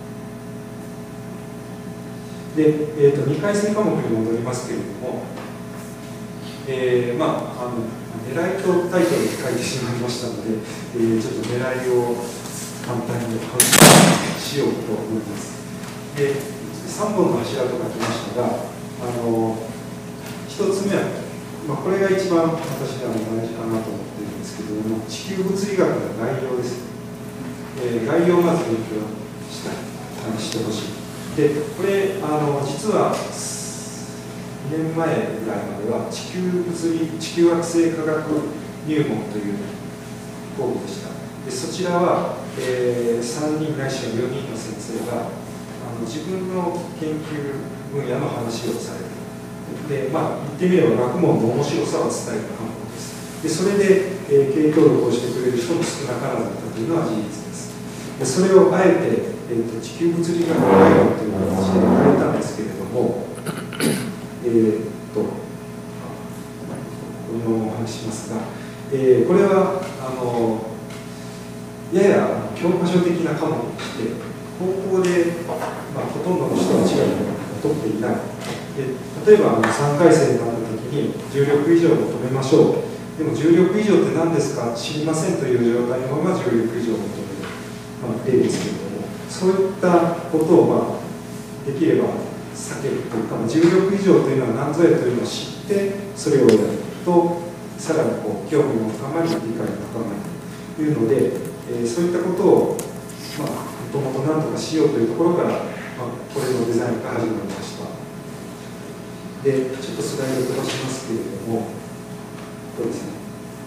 で、2回生科目に戻りますけれども、狙いとタイトルに書いてしまいましたので、ちょっと狙いを簡単にお話ししようと思います。で、3本の柱と書きましたが、1つ目は、これが一番私が大事かなと思っているんですけれども、地球物理学の概要です。概要をまず勉強してほしい。で、これ実は2年前ぐらいまでは地球惑星科学入門という講義でした。でそちらは、3人ないしは4人の先生が自分の研究分野の話をされる。で、言ってみれば学問の面白さを伝える科目です。でそれで、経協力をしてくれる人も少なからずだったというのは事実です。でそれをあえて、地球物理学概論という形で変えたんですけれども、このままお話ししますが、これはやや教科書的な科目として高校で、ほとんどの人は違いを取っていない。例えば3回生になった時に重力異常を求めましょう。でも重力異常って何ですか知りませんという状態のまま重力異常を求める、例ですけれども、そういったことを、できれば避けるというか、重力異常というのは何ぞやというのを知ってそれをやるとさらに興味も深まり理解も深まりというので、そういったことをもともと何とかしようというところから、これのデザインが始まりました。で、ちょっとスライド飛ばしますけれども、これですね。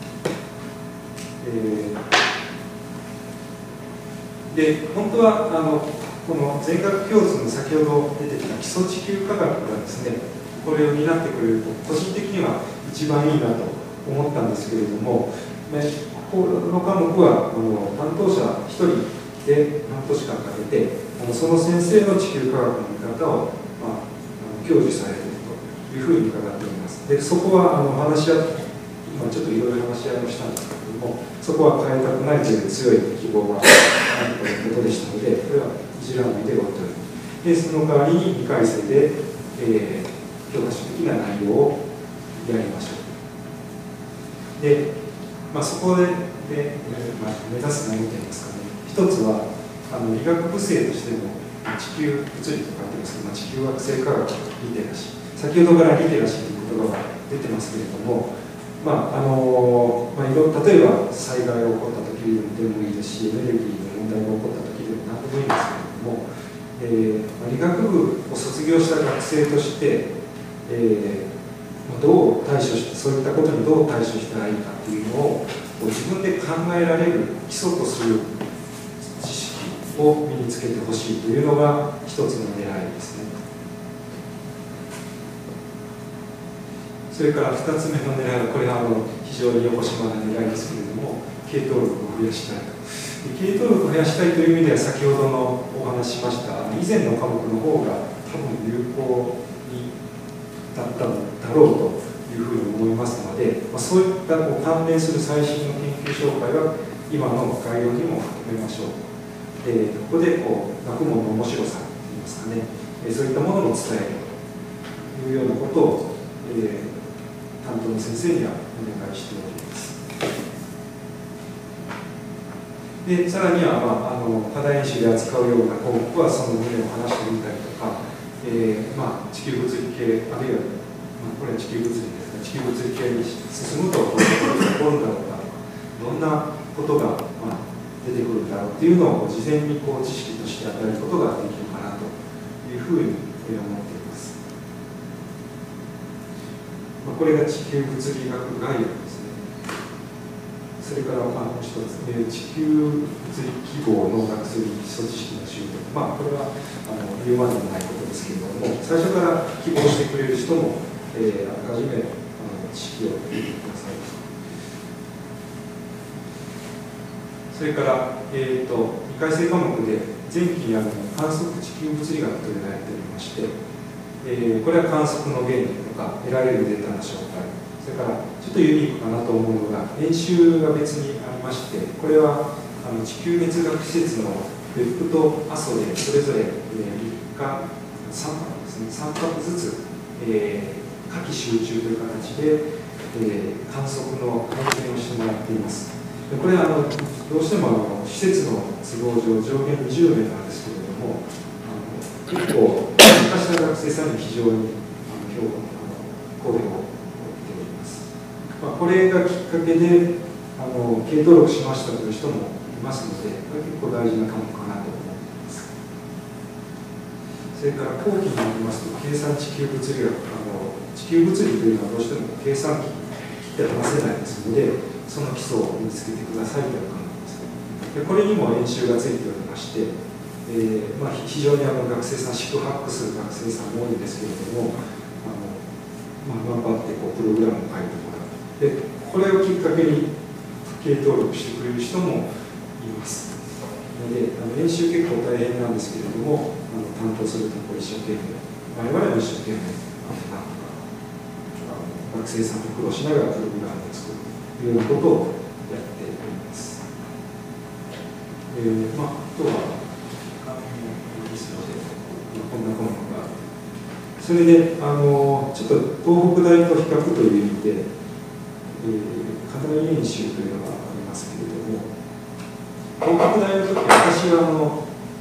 で、本当はこの全学共通の先ほど出てきた基礎地球科学がですね、これを担ってくれると、個人的には一番いいなと思ったんですけれども、この科目は担当者1人で半年間かけて、その先生の地球科学の見方を、享受されているというふうに伺っております。で、そこは話し合って、今ちょっといろいろ話し合いをしたんですけれども、そこは変えたくないという強い希望があるということでしたので、これは一覧で置いております。で、その代わりに2回生で、教科書的な内容をやりましょう。で、そこで、目指す内容といいますかね、一つは理学部生としての地球物理と書いてますけど、地球惑星科学リテラシー、先ほどからリテラシーという言葉が出てますけれども、例えば災害が起こった時でもいいですし、エネルギーの問題が起こった時でも何ともいいんですけれども、理学部を卒業した学生として、どう対処して、そういったことにどう対処したらいいかっていうのを自分で考えられる基礎とする知識を身につけてほしいというのが一つの狙いですね。それから2つ目の狙いは、これは非常によこしまな狙いですけれども、系統力を増やしたいと。系統力を増やしたいという意味では、先ほどのお話しました以前の科目の方が多分有効にだったのだろうというふうに思いますので、そういった関連する最新の研究紹介は今の概要にもまとめましょう。ここで学問の面白さといいますかね、そういったものを伝えるというようなことを、担当の先生にはお願いしております。でさらには、課題演習で扱うような項目はその旨を話してみたりとか、地球物理系、あるいは、これは地球物理ですが、地球物理系に進むとどういうことが起こるんだろうか、どんなことが、出てくるんだろうっていうのを事前に知識として与えることができるかなというふうに思っています。これが地球物理学概要ですね。それからもう一つ、地球物理記号の学生基礎知識の習得、これは言うまでもないことですけれども、最初から希望してくれる人も、あらかじめ知識を得てください。それから、2回生科目で前期にある観測地球物理学というのをやっておりまして、これは観測の原理とか得られるデータの紹介、それからちょっとユニークかなと思うのが演習が別にありまして、これは地球熱学施設の別府と阿蘇でそれぞれ3泊ですね、3泊ずつ夏季集中という形で観測の体験をしてもらっています。これはどうしても施設の都合上上限20名なんですけれども、結構参加した学生さんに非常に声を送っております。これがきっかけで系登録しましたという人もいますので、これ結構大事な科目かなと思っています。それから後期になりますと、計算地球物理学、地球物理というのはどうしても計算機で話せないですので、その基礎を身につけてくださいという考えですね。でこれにも演習がついておりまして、非常に学生さん、宿泊する学生さんも多いんですけれども、頑張ってプログラムを書いてもらう。でこれをきっかけに系登録してくれる人もいます。ので演習結構大変なんですけれども、担当するところ一生懸命、我々も一生懸命学生さんと苦労しながらプログラムを作るというようなことをやっております。あとはですので、こんな項目がある。それでちょっと東北大と比較という意味で、課題演習というのがありますけれども、東北大の時私は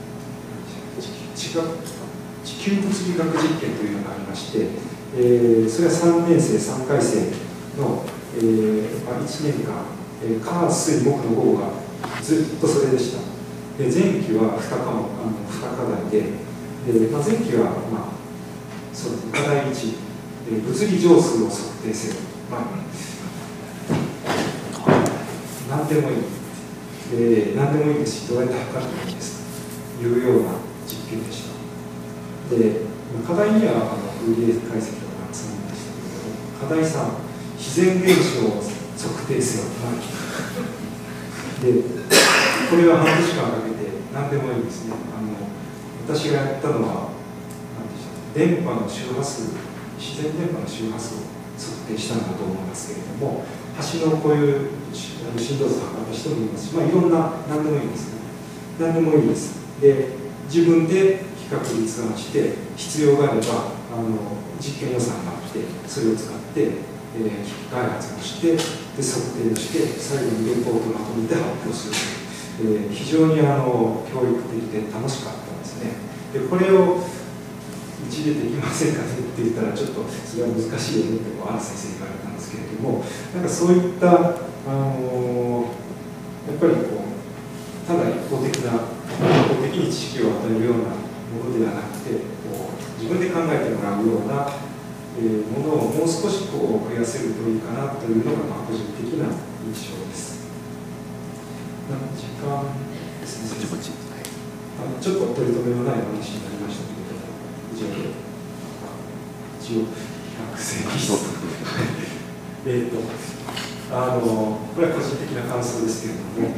地球物理学実験というのがありまして、それは3年生3回生の、1年間、火水木の午後がずっとそれでした。で前期は2課題で、前期は、そうですね、課題1、物理乗数を測定せよ。何でもいい。何でもいいですし、どうやって測ってもいいですというような実験でした。で課題にはフーリエ解析とかそうなんでしたけれども、課題3、自然現象を測定せよ。でこれは半年間かけて何でもいいですね。私がやったのは電波の周波数、自然電波の周波数を測定したんだと思いますけれども、橋のこういう振動数を測った人もいますし、いろんな何でもいいですね。何でもいいです。で自分で比較立案して、必要があれば実験予算があって、それを使って機器開発をして、で測定をして、最後にレポートをまとめて発表する。非常に教育的で楽しかったんですね。でこれをうちでできませんかねって言ったら、ちょっとそれは難しいよねって荒先生に言われたんですけれども、そういったやっぱりただ一方的に知識を与えるようなものではなくて、自分で考えてもらうような、ものをもう少し増やせるといいかなというのが、個人的な印象です。時間ですね。ちょっと取り留めのない話になりましたけれども、一応学生気質これは個人的な感想ですけれども、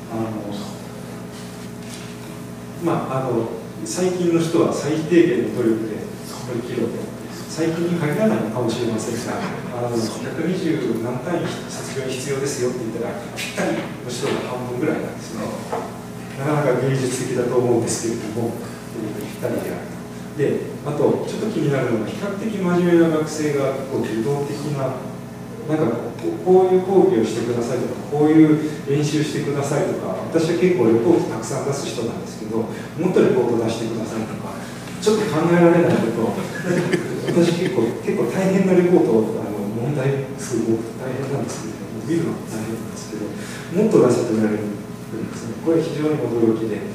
最近の人は最低限の努力で乗り切ろうと、最近に限らないのかもしれませんが、120何単位卒業に必要ですよって言ったら、ぴったりの人が半分ぐらいなんですね。なかなか芸術的だと思うんですけれども、ぴったりであると。で、あと、ちょっと気になるのは、比較的真面目な学生が受動的な、こういう講義をしてくださいとか、こういう練習してくださいとか、私は結構レポートたくさん出す人なんですけど、もっとレポート出してくださいとか、ちょっと考えられないことを、私結構大変なレポートを問題すごく大変なんですけど、見るのが大変なんですけど、もっと出せておられるんですね。これ非常に驚きで、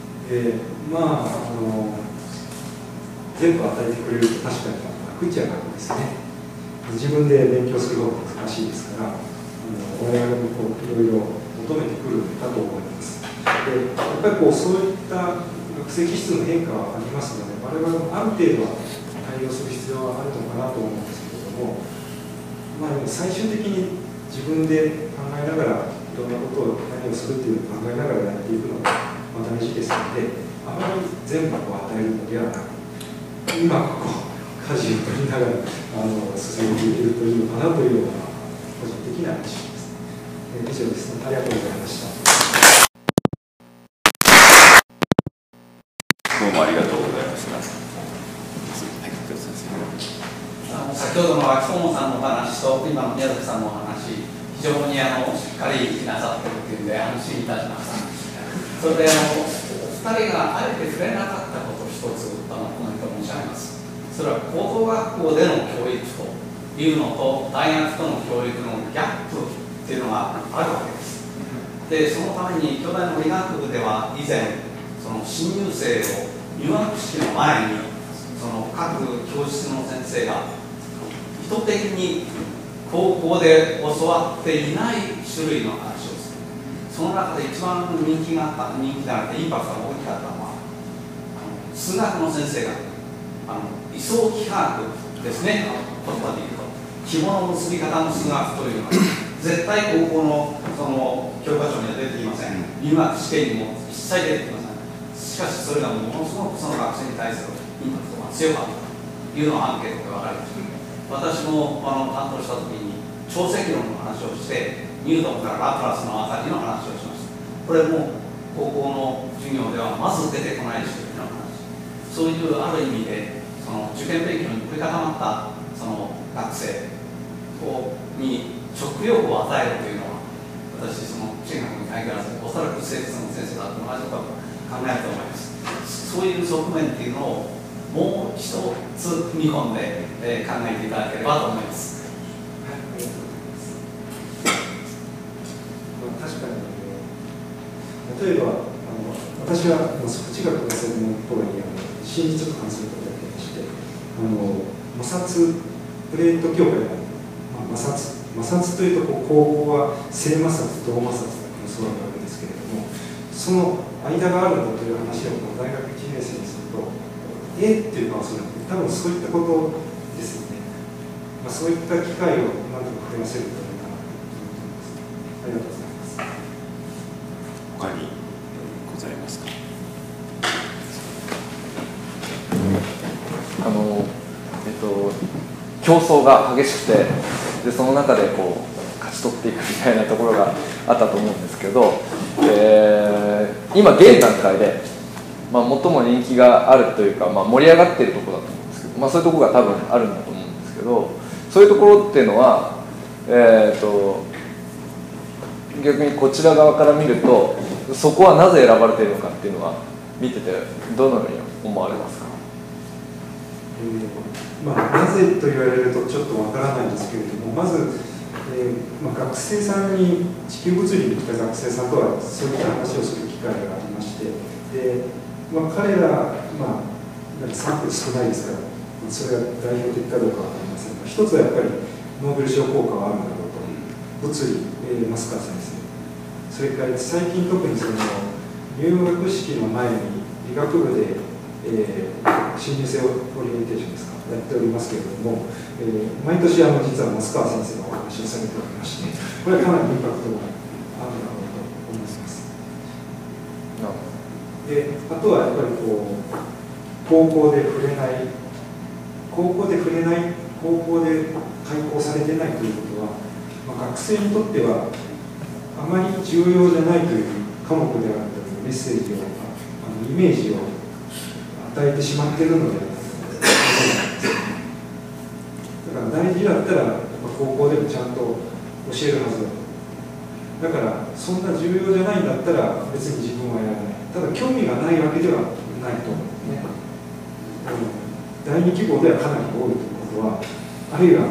全部与えてくれると確かに楽っちゃ楽ですね。自分で勉強する方が難しいですから、我々もいろいろ求めてくるんだと思います。で、やっぱりそういった学生気質の変化はありますので、我々もある程度は対応する必要はあるのかなと思うんですけれども、でも最終的に自分で考えながら、いろんなことを何をするっていうのを考えながらやっていくのが大事ですので、あまり全部を与えるのではなく、今舵を取りながら進めていけるといいのかなというような個人的な印象です。以上ですね。ありがとうございました。 どうもありがとうございました。 先ほどの秋友さんのお話と今の宮崎さんのお話、非常にしっかりなさっているというので安心いたしました。それで2人があえて触れなかったことを一つコメント申し上げます。それは高等学校での教育というのと大学との教育のギャップというのがあるわけです。で、そのために京大の医学部では以前、その新入生を入学式の前にその各教室の先生が意図的に高校で教わっていない種類の話をする。その中で一番人気があってインパクトが大きかったのは数学の先生が位相幾何学ですね。言葉で言うと紐の結び方の数学というのは絶対高校のその教科書には出てきません。入学試験にも一切出てきません。しかしそれがものすごくその学生に対するインパクトが強かったというのがアンケートで分かりました。私も担当したときに潮汐論の話をしてニュートンからラプラスのあたりの話をしました。これも高校の授業ではまず出てこない種類の話。そういうある意味でその受験勉強に凝り固まったその学生に食欲を与えるというのは、私その中学に限らずおそらく生物の先生だと同じことを考えると思います。そういう側面っていうのをもう一つ踏み込んで、考えていただければと思います。 はい、ありがとうございます。確かに、例えば私は地学が専門とはいえ心理にちょっと関することがありまして、摩擦プレート境界が摩擦というと高校は正摩擦同摩擦が教わるわけですけれども、その間があるんだという話を大学1年生にするとっていう顔するので、多分そういったことですよね。そういった機会を何とか増やせるといいかなと思っています。ありがとうございます。 他にございますか。 競争が激しくて、でその中でこう勝ち取っていくみたいなところがあったと思うんですけど、今現段階で、最も人気があるというか、盛り上がっているところだと思うんですけど、そういうところが多分あるんだと思うんですけど、そういうところっていうのは、逆にこちら側から見るとそこはなぜ選ばれているのかっていうのは見ててどのように思われますか。 なぜと言われるとちょっとわからないんですけれども、まず、学生さんに地球物理に来た学生さんとはそういった話をする機会がありまして、で彼ら、なんかサンプル少ないですから、それが代表的かどうかは分かりませんが、一つはやっぱりノーベル賞効果はあるんだろうと、物理、増川先生、それから最近特にその入学式の前に理学部で、新入生オリエンテーションですか、やっておりますけれども、毎年実は増川先生がお話をされておりまして、これはかなりインパクトがあるだろうと思います。で、あとはやっぱり高校で触れない、高校で開講されてないということは、学生にとってはあまり重要じゃないという科目であるというメッセージを、イメージを与えてしまっているのではないかと思います。だから大事だったら高校でもちゃんと教えるはずだと。だからそんな重要じゃないんだったら別に自分はやらない。ただ興味がないわけではないと思うんですね。第二希望ではかなり多いということは、あるいは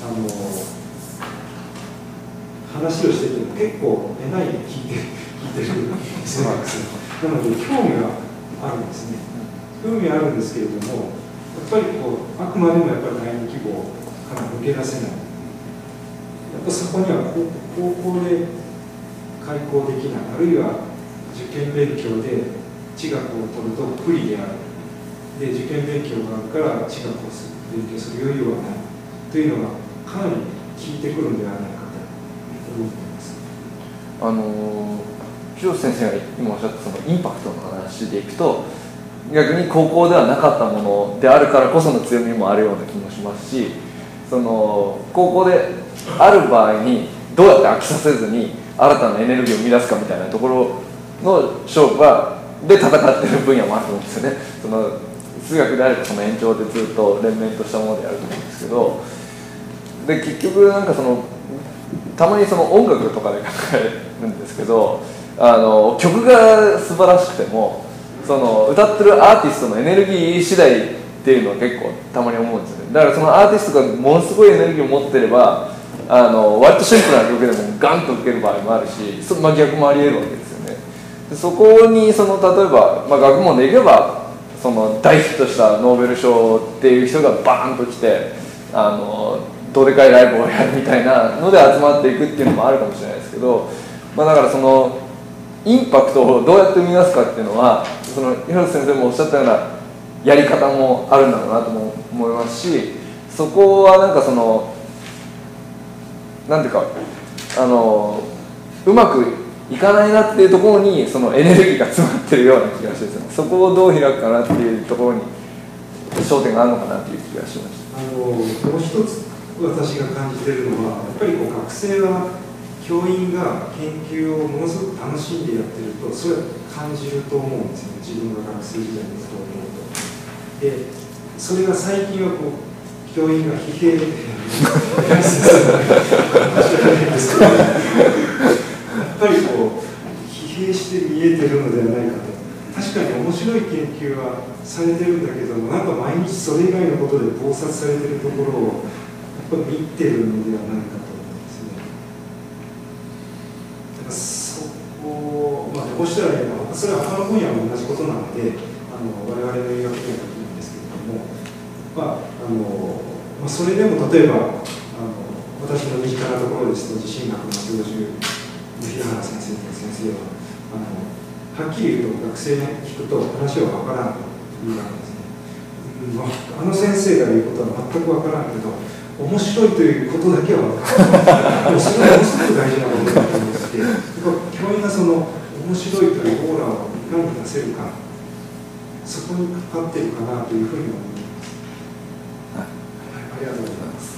話をしてても結構えないで聞いてるんですね。なので興味があるんですね。興味あるんですけれども、やっぱりあくまでもやっぱり第二希望から抜け出せない。やっぱそこには高校で開講できない、あるいは受験勉強で地学を取ると不利である。で、受験勉強があるから地学を勉強する余裕はないというのがかなり効いてくるんではないかと思っています。 清先生が今おっしゃったそのインパクトの話でいくと、逆に高校ではなかったものであるからこその強みもあるような気もしますし、その高校である場合にどうやって飽きさせずに新たなエネルギーを生み出すかみたいなところの勝負で戦っている分野もあると思うんですよね。その数学であればその延長でずっと連綿としたものでやると思うんですけど、で結局なんかたまにその音楽とかで考えるんですけど、曲が素晴らしくてもその歌ってるアーティストのエネルギー次第っていうのは結構たまに思うんですよね。だからそのアーティストがものすごいエネルギーを持ってれば割とシンプルな曲でもガンと受ける場合もあるし、逆もあり得るわけですよね。でそこに例えば、学問でいけばその大ヒットしたノーベル賞っていう人がバーンと来てどでかいライブをやるみたいなので集まっていくっていうのもあるかもしれないですけど、だからそのインパクトをどうやって生み出すかっていうのは広瀬先生もおっしゃったようなやり方もあるんだろうなとも思いますし、そこはなんかなんていうかうまくいかないなっていうところにそのエネルギーが詰まってるような気がしてですね、そこをどう開くかなっていうところに焦点があるのかなっていう気がしました。 もう一つ私が感じているのは、やっぱり学生は教員が研究をものすごく楽しんでやってるとそれは感じると思うんですよね。自分が学生時代のことを思うと。でそれが最近は教員が疲弊でやっぱり疲弊して見えてるのではないかと。確かに面白い研究はされてるんだけども、なんか毎日それ以外のことで考察されてるところをやっぱ見てるのではないかと思うんですね。だからそこを、どうしたらいいのか、それは他の分野も同じことなので我々の医学分野だと思うんですけれども、それでも例えば私の身近なところですと地震学の教授の平原先生という先生ははっきり言うと学生に聞くと話は分からんというわけですね。あの先生が言うことは全く分からんけど面白いということだけは分かる。それはものすごく大事なことだと思って、教員がその面白いというオーラをいかに出せるか、そこにかかっているかなというふうに思います。はい、ありがとうございます。